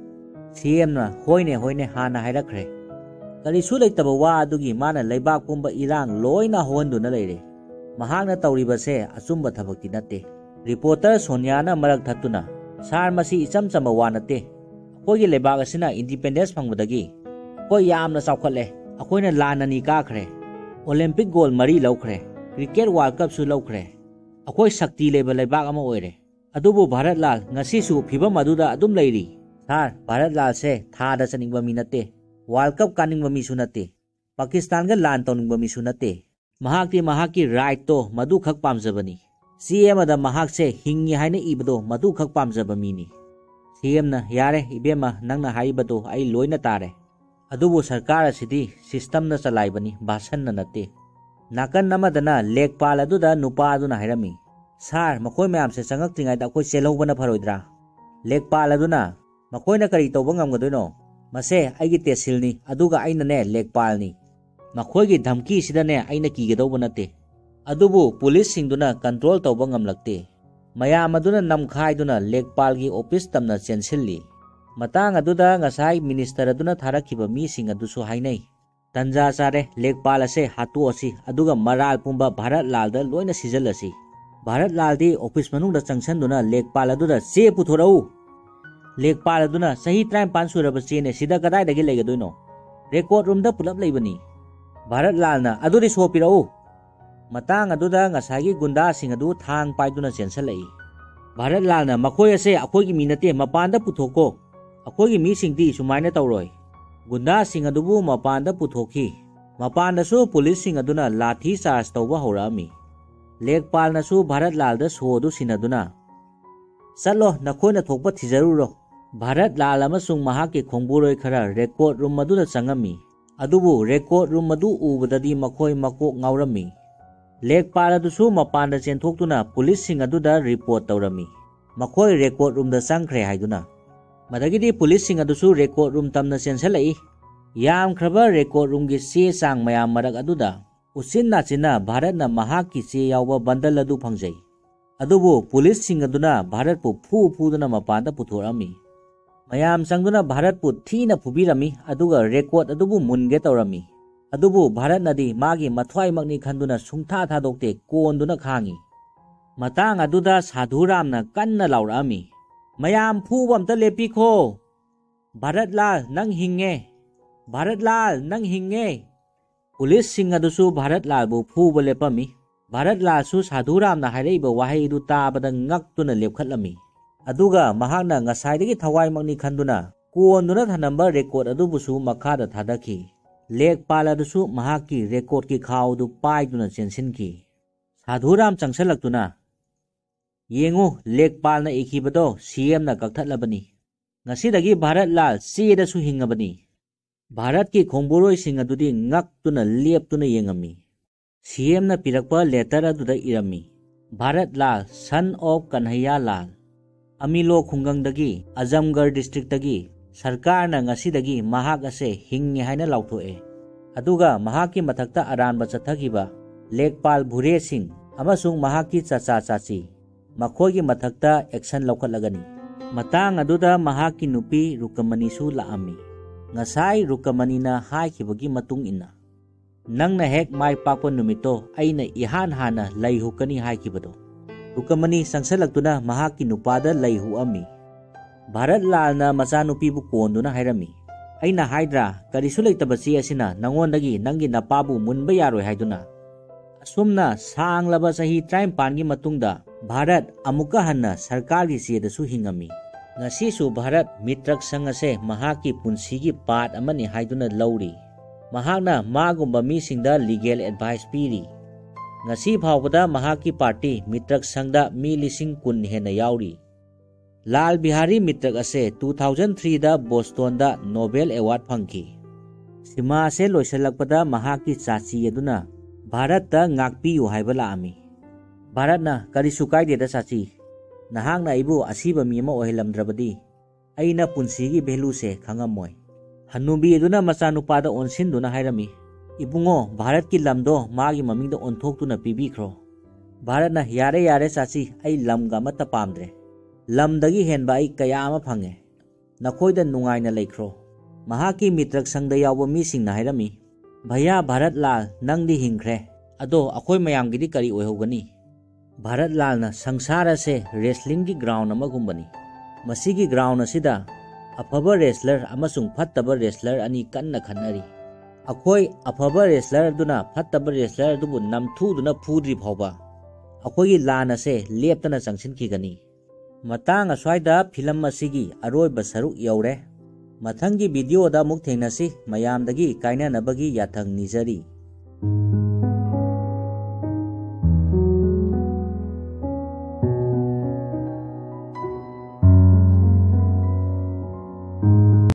C M na hoine hoine hana hairakre. Karisu leitaba wa adugi mana leibak pumba irang loina hohanduna leire. Mahakna tawribase asumba thabakti natte. Reporter Sonia na marak thattuna sar masi icham chamba wa natte. Akoi lebak asina independence phangwadagi akoi yamna chawkhatle akoina lan ani kakhre Olympic gold mari laukhre cricket world cup su laukhre akoi shakti leba lebak ama oire adubu Bharat Lal ngasi su phibam aduda adum leiri sar Bharat Lal se thada chaningba mi natte world cup kaningba mi su natte Pakistan ga lan toningba mi su natte mahakti mahaki right to madu khak pamjabani C M da mahak se hingi haina ibado madu khak pamjaba mi ni C M na yare ibema nangna haibado ai loina tare adubu sarkar asidi system na chalaibani bhasan na nate nakan namadana lekpal aduda nupa aduna hairami sar makoi mayam se sangak tingai da koi chelohbana pharoidra lekpal aduna makoi na kari toba ngamgadoino mase aigi tesilni aduga aina ne lekpal ni makoi gi dhamki sida ne aina kigedoba nate adubu police singduna control toba ngamlakte Mayam aduna namkhaiduna lekpal gi office tamna chensilli matang aduda ngasai minister aduna tharakiba mi sing adusu hainai tanja chare lekpal ase hatu asi aduga maral pumba Bharat Lal da loina sijalasi Bharat Lal di office manungda changsanduna lekpal aduda che puthorau lekpal aduna sahi thirty-five suraba chene sida kadai dagi legadoino record room da pulap leibani Bharat Lal na aduri sopirau matang aduda ngasagi gunda sing adu thang paiduna chensalai Bharat Lal na makoi ase akoi gi minate mapanda puthoko akoi gi mi singdi sumaina tawroi gunda sing adubu mapanda puthokhi mapanda su police sing aduna lathi charge tawba horami lekpal na su Bharat Lal da sodu sinaduna salo nakhoi thokpa thijaruro Bharat Lal amasung mahaki khongburoi khara record room aduna changami adubu record room adu ubadadi makoi makok ngaurami lekpal adusu mapanda chenthokduna police sing aduda report tawrami makoi record room da sangkhre haiduna ꯃꯗꯒꯤꯗꯤ ꯄꯨꯂꯤꯁꯁꯤꯡ ꯑꯗꯨꯁꯨ record room ꯇꯝꯅ ꯆꯦꯟꯁꯤꯜꯂꯛꯏ꯫ ꯌꯥꯝꯈ꯭ꯔꯕ record ꯔꯨꯝꯒꯤ ꯆꯦ ꯆꯥꯡ ꯃꯌꯥꯝ ꯃꯔꯛ ꯑꯗꯨꯗ ꯎꯆꯤꯟ ꯅꯥꯆꯤꯟꯅ ꯚꯥꯔꯠꯅ ꯃꯍꯥꯛꯀꯤ ꯆꯦ ꯌꯥꯎꯕ ꯕꯟꯗꯜ ꯑꯗꯨ ꯐꯪꯖꯩ꯫ ꯑꯗꯨꯕꯨ ꯄꯨꯂꯤꯁꯁꯤꯡ ꯑꯗꯨꯅ ꯚꯥꯔꯠꯄꯨ ꯐꯨ ꯐꯨꯗꯨꯅ ꯃꯄꯥꯟꯗ ꯄꯨꯊꯣꯔꯛꯑꯝꯃꯤ꯫ ꯃꯌꯥꯝ ꯆꯪꯗꯨꯅ ꯚꯥꯔꯠꯄꯨ ꯊꯤꯅ ꯐꯨꯕꯤꯔꯝꯃꯤ ꯑꯗꯨꯒ ꯔꯦꯀꯣꯔꯗ ꯑꯗꯨꯕꯨ ꯃꯨꯟꯒꯦ ꯇꯧꯔꯝꯃꯤ꯫ ꯑꯗꯨꯕꯨ ꯚꯥꯔꯠꯅꯗꯤ ꯃꯥꯒꯤ ꯃꯊ꯭ꯋꯥꯏꯃꯛꯅꯤ ꯈꯟꯗꯨꯅ ꯁꯨꯡꯊꯥ ꯊꯥꯗꯣꯛꯇꯦ, ꯀꯣꯟꯗꯨꯅ ꯈꯥꯡꯉꯤ꯫ ꯃꯇꯥꯡ ꯑꯗꯨꯗ ꯁꯥꯙꯨ ꯔꯥꯝꯅ ꯀꯟꯅ ꯂꯥꯎꯔꯛꯑꯝꯃꯤ, "ꯃꯌꯥꯝ ꯐꯨꯕ ꯑꯝꯇ ꯂꯦꯞꯄꯤꯈꯣ! ꯚꯥꯔꯠ ꯂꯥꯜ ꯅꯪ ꯍꯤꯡꯉꯦ! ꯚꯥꯔꯠ ꯂꯥꯜ ꯅꯪ ꯍꯤꯡꯉꯦ!" ꯄꯨꯂꯤꯁꯁꯤꯡ ꯑꯗꯨꯁꯨ ꯚꯥꯔꯠ ꯂꯥꯜꯕꯨ ꯐꯨꯕ ꯂꯦꯞꯄꯝꯃꯤ꯫ ꯚꯥꯔꯠ ꯂꯥꯜꯁꯨ ꯁꯥꯙꯨ ꯔꯥꯝꯅ ꯍꯥꯏꯔꯛꯏꯕ ꯋꯥꯍꯩ ꯑꯗꯨ ꯇꯥꯕꯗ ꯉꯛꯇꯨꯅ ꯂꯦꯞꯈꯠꯂꯝꯃꯤ꯫ ꯑꯗꯨꯒ ꯃꯍꯥꯛꯅ ꯉꯁꯥꯏꯗꯒꯤ ꯊꯋꯥꯏꯃꯛꯅꯤ ꯈꯟꯗꯨꯅ ꯀꯣꯟꯗꯨꯅ ꯊꯅꯝꯕ ꯔꯦꯀꯣꯔꯗ ꯑꯗꯨꯕꯨꯁꯨ ꯃꯈꯥꯗ ꯊꯥꯗꯈꯤ꯫ ꯂꯦꯛꯄꯥꯜ ꯑꯗꯨꯁꯨ ꯃꯍꯥꯛꯀꯤ ꯔꯦꯀꯣꯔꯗꯀꯤ ꯈꯥꯎ ꯑꯗꯨ ꯄꯥꯏꯗꯨꯅ ꯆꯦꯟꯁꯤꯟꯈꯤ꯫ ꯁꯥꯙꯨ ꯔꯥꯝ ꯆꯪꯁꯤꯜꯂꯛꯇꯨꯅ, "ꯌꯦꯡꯉꯨ, ꯂꯦꯛꯄꯥꯜꯅ ꯏꯈꯤꯕꯗꯣ ꯁꯤ ꯑꯦꯝꯅ ꯀꯛꯊꯠꯂꯕꯅꯤ꯫ ꯉꯁꯤꯗꯒꯤ ꯚꯥꯔꯠ ꯂꯥꯜ ꯆꯦꯗꯁꯨ ꯍꯤꯡꯉꯕꯅꯤ." ꯚꯥꯔꯠꯀꯤ ꯈꯣꯡꯕꯨꯔꯣꯏꯁꯤꯡ ꯑꯗꯨꯗꯤ ꯉꯛꯇꯨꯅ ꯂꯦꯞꯇꯨꯅ ꯌꯦꯡꯉꯝꯃꯤ꯫ ꯁꯤ ꯑꯦꯝꯅ ꯄꯤꯔꯛꯄ ꯂꯦꯇꯔ ꯑꯗꯨꯗ ꯏꯔꯝꯃꯤ, "ꯚꯥꯔꯠ ꯂꯥꯜ, ꯁꯟ ꯑꯣꯐ ꯀꯟꯍꯩꯌꯥ ꯂꯥꯜ, ꯑꯃꯤꯂꯣ ꯈꯨꯡꯒꯪꯗꯒꯤ, ꯑꯖꯝꯒꯔ ꯗꯤꯁꯇ꯭ꯔꯤꯛꯇꯒꯤ ꯁꯔꯀꯥꯔꯅ ꯉꯁꯤꯗꯒꯤ ꯃꯍꯥꯛ ꯑꯁꯦ ꯍꯤꯡꯉꯦ ꯍꯥꯏꯅ ꯂꯥꯎꯊꯣꯛꯑꯦ꯫ ꯑꯗꯨꯒ ꯃꯍꯥꯛꯀꯤ ꯃꯊꯛꯇ ꯑꯔꯥꯟꯕ ꯆꯠꯊꯈꯤꯕ ꯂꯦꯛꯄꯥꯜ ꯚꯨꯔꯦ ꯁꯤꯡ ꯑꯃꯁꯨꯡ ꯃꯍꯥꯛꯀꯤ ꯆꯆꯥ ꯆꯥꯆꯤ ꯃꯈꯣꯏꯒꯤ ꯃꯊꯛꯇ ꯑꯦꯛꯁꯟ ꯂꯧꯈꯠꯂꯒꯅꯤ." ꯃꯇꯥꯡ ꯑꯗꯨꯗ ꯃꯍꯥꯛꯀꯤ ꯅꯨꯄꯤ ꯔꯨꯀꯃꯅꯤꯁꯨ ꯂꯥꯛꯑꯝꯃꯤ꯫ ꯉꯁꯥꯏ ꯔꯨꯀꯃꯅꯤꯅ ꯍꯥꯏꯈꯤꯕꯒꯤ ꯃꯇꯨꯡ ꯏꯟꯅ, "ꯅꯪꯅ ꯍꯦꯛ ꯃꯥꯏ ꯄꯥꯛꯄ ꯅꯨꯃꯤꯠꯇꯣ ꯑꯩꯅ ꯏꯍꯥꯟ ꯍꯥꯟꯅ ꯂꯩ ꯍꯨꯛꯀꯅꯤ ꯍꯥꯏꯈꯤꯕꯗꯣ." ꯔꯨꯀꯃꯅꯤ ꯆꯪꯁꯤꯜꯂꯛꯇꯨꯅ ꯃꯍꯥꯛꯀꯤ ꯅꯨꯄꯥꯗ ꯂꯩ ꯍꯨꯛꯑꯝꯃꯤ꯫ ꯚꯥꯔꯠ ꯂꯥꯜꯅ ꯃꯆꯥꯅꯨꯄꯤꯕꯨ ꯀꯣꯟꯗꯨꯅ ꯍꯥꯏꯔꯝꯃꯤ, "ꯑꯩꯅ ꯍꯥꯏꯗ꯭ꯔꯥ ꯀꯔꯤꯁꯨ ꯂꯩꯇꯕ ꯆꯦ ꯑꯁꯤꯅ ꯅꯉꯣꯟꯗꯒꯤ ꯅꯪꯒꯤ ꯅꯄꯥꯕꯨ ꯃꯨꯟꯕ ꯌꯥꯔꯣꯏ ꯍꯥꯏꯗꯨꯅ." ꯑꯁꯨꯝꯅ ꯁꯥꯡꯂꯕ ꯆꯍꯤ ꯇꯔꯥꯅꯤꯄꯥꯟꯒꯤ ꯃꯇꯨꯡꯗ ꯚꯥꯔꯠ ꯑꯃꯨꯛꯀ ꯍꯟꯅ ꯁꯔꯀꯥꯔꯒꯤ ꯆꯦꯗꯁꯨ ꯍꯤꯡꯉꯝꯃꯤ꯫ ꯉꯁꯤꯁꯨ ꯚꯥꯔꯠ ꯃꯤꯇ꯭ꯔꯛ ꯁꯪ ꯑꯁꯦ ꯃꯍꯥꯛꯀꯤ ꯄꯨꯟꯁꯤꯒꯤ ꯄꯥꯠ ꯑꯃꯅꯤ ꯍꯥꯏꯗꯨꯅ ꯂꯧꯔꯤ꯫ ꯃꯍꯥꯛꯅ ꯃꯥꯒꯨꯝꯕ ꯃꯤꯁꯤꯡꯗ ꯂꯤꯒꯦꯜ ꯑꯦꯗꯚꯥꯏꯁ ꯄꯤꯔꯤ꯫ ꯉꯁꯤ ꯐꯥꯎꯕꯗ ꯃꯍꯥꯛꯀꯤ ꯄꯥꯔꯇꯤ ꯃꯤꯇ꯭ꯔꯛ ꯁꯪꯗ ꯃꯤ ꯂꯤꯁꯤꯡ ꯀꯨꯟ ꯍꯦꯟꯅ ꯌꯥꯎꯔꯤ꯫ ꯂꯥꯜ ꯕꯤꯍꯥꯔꯤ ꯃꯤꯇ꯭ꯔꯛ ꯑꯁꯦ ꯇꯨ ꯊꯥꯎꯖꯟ ꯊ꯭ꯔꯤꯗ ꯕꯣꯁꯇꯣꯟꯗ ꯅꯣꯕꯦꯜ ꯑꯦꯋꯥꯔꯗ ꯐꯪꯈꯤ꯫ ꯁꯤꯃꯥ ꯑꯁꯦ ꯂꯣꯏꯁꯤꯜꯂꯛꯄꯗ ꯃꯍꯥꯛꯀꯤ ꯆꯥꯆꯤ ꯑꯗꯨꯅ ꯚꯥꯔꯠꯇ ꯉꯥꯛꯄꯤꯌꯨ ꯍꯥꯏꯕ ꯂꯥꯛꯑꯝꯃꯤ꯫ ꯚꯥꯔꯠꯅ, "ꯀꯔꯤꯁꯨ ꯀꯥꯏꯗꯦꯗ ꯆꯥꯆꯤ, ꯅꯍꯥꯛꯅ ꯑꯩꯕꯨ ꯑꯁꯤꯕ ꯃꯤ ꯑꯃ ꯑꯣꯏꯍꯜꯂꯝꯗ꯭ꯔꯕꯗꯤ ꯑꯩꯅ ꯄꯨꯟꯁꯤꯒꯤ ꯚꯦꯂꯨꯁꯦ ꯈꯪꯉꯝꯃꯣꯏ." ꯍꯟꯅꯨꯕꯤ ꯑꯗꯨꯅ ꯃꯆꯥꯅꯨꯄꯥꯗ ꯑꯣꯟꯁꯤꯟꯗꯨꯅ ꯍꯥꯏꯔꯝꯃꯤ, "ꯏꯕꯨꯡꯉꯣ, ꯚꯥꯔꯠꯀꯤ ꯂꯝꯗꯣ ꯃꯥꯒꯤ ꯃꯃꯤꯡꯗ ꯑꯣꯟꯊꯣꯛꯇꯨꯅ ꯄꯤꯕꯤꯈ꯭ꯔꯣ." ꯚꯥꯔꯠꯅ, "ꯌꯥꯔꯦ ꯌꯥꯔꯦ ꯆꯥꯆꯤ, ꯑꯩ ꯂꯝꯒ ꯑꯃꯠꯇ ꯄꯥꯝꯗ꯭ꯔꯦ. ꯂꯝꯗꯒꯤ ꯍꯦꯟꯕ ꯑꯩ ꯀꯌꯥ ꯑꯃ ꯐꯪꯉꯦ. ꯅꯈꯣꯏꯗ ꯅꯨꯡꯉꯥꯏꯅ ꯂꯩꯈ꯭ꯔꯣ." ꯃꯍꯥꯛꯀꯤ ꯃꯤꯇ꯭ꯔꯛ ꯁꯪꯗ ꯌꯥꯎꯕ ꯃꯤꯁꯤꯡꯅ ꯍꯥꯏꯔꯝꯃꯤ, "ꯚꯩꯌꯥ ꯚꯥꯔꯠ ꯂꯥꯜ, ꯅꯪꯗꯤ ꯍꯤꯡꯈ꯭ꯔꯦ, ꯑꯗꯣ ꯑꯩꯈꯣꯏ ꯃꯌꯥꯝꯒꯤꯗꯤ ꯀꯔꯤ ꯑꯣꯏꯍꯧꯒꯅꯤ?" ꯚꯥꯔꯠ ꯂꯥꯜꯅ, "ꯁꯪꯁꯥꯔ ꯑꯁꯦ ꯔꯦꯁꯂꯤꯡꯒꯤ ꯒ꯭ꯔꯥꯎꯟ ꯑꯃꯒꯨꯝꯕꯅꯤ. ꯃꯁꯤꯒꯤ ꯒ꯭ꯔꯥꯎꯟ ꯑꯁꯤꯗ ꯑꯐꯕ ꯔꯦꯁꯂꯔ ꯑꯃꯁꯨꯡ ꯐꯠꯇꯕ ꯔꯦꯁꯂꯔ ꯑꯅꯤ ꯀꯟꯅ ꯈꯠꯅꯔꯤ. ꯑꯩꯈꯣꯏ ꯑꯐꯕ ꯔꯦꯁꯂꯔ ꯑꯗꯨꯅ ꯐꯠꯇꯕ ꯔꯦꯁꯂꯔ ꯑꯗꯨꯕꯨ ꯅꯝꯊꯨꯗꯨꯅ ꯐꯨꯗ꯭ꯔꯤ ꯐꯥꯎꯕ ꯑꯩꯈꯣꯏꯒꯤ ꯂꯥꯟ ꯑꯁꯦ ꯂꯦꯞꯇꯅ ꯆꯪꯁꯤꯟꯈꯤꯒꯅꯤ." ꯃꯇꯥꯡ ꯑꯁ꯭ꯋꯥꯏꯗ ꯐꯤꯂꯝ ꯑꯁꯤꯒꯤ ꯑꯔꯣꯏꯕ ꯁꯔꯨꯛ ꯌꯧꯔꯦ꯫ ꯃꯊꯪꯒꯤ ꯚꯤꯗꯤꯑꯣꯗ ꯑꯃꯨꯛ ꯊꯦꯡꯅꯁꯤ꯫ ꯃꯌꯥꯝꯗꯒꯤ ꯀꯥꯏꯅꯅꯕꯒꯤ ꯌꯥꯊꯪ ꯅꯤꯖꯔꯤ꯫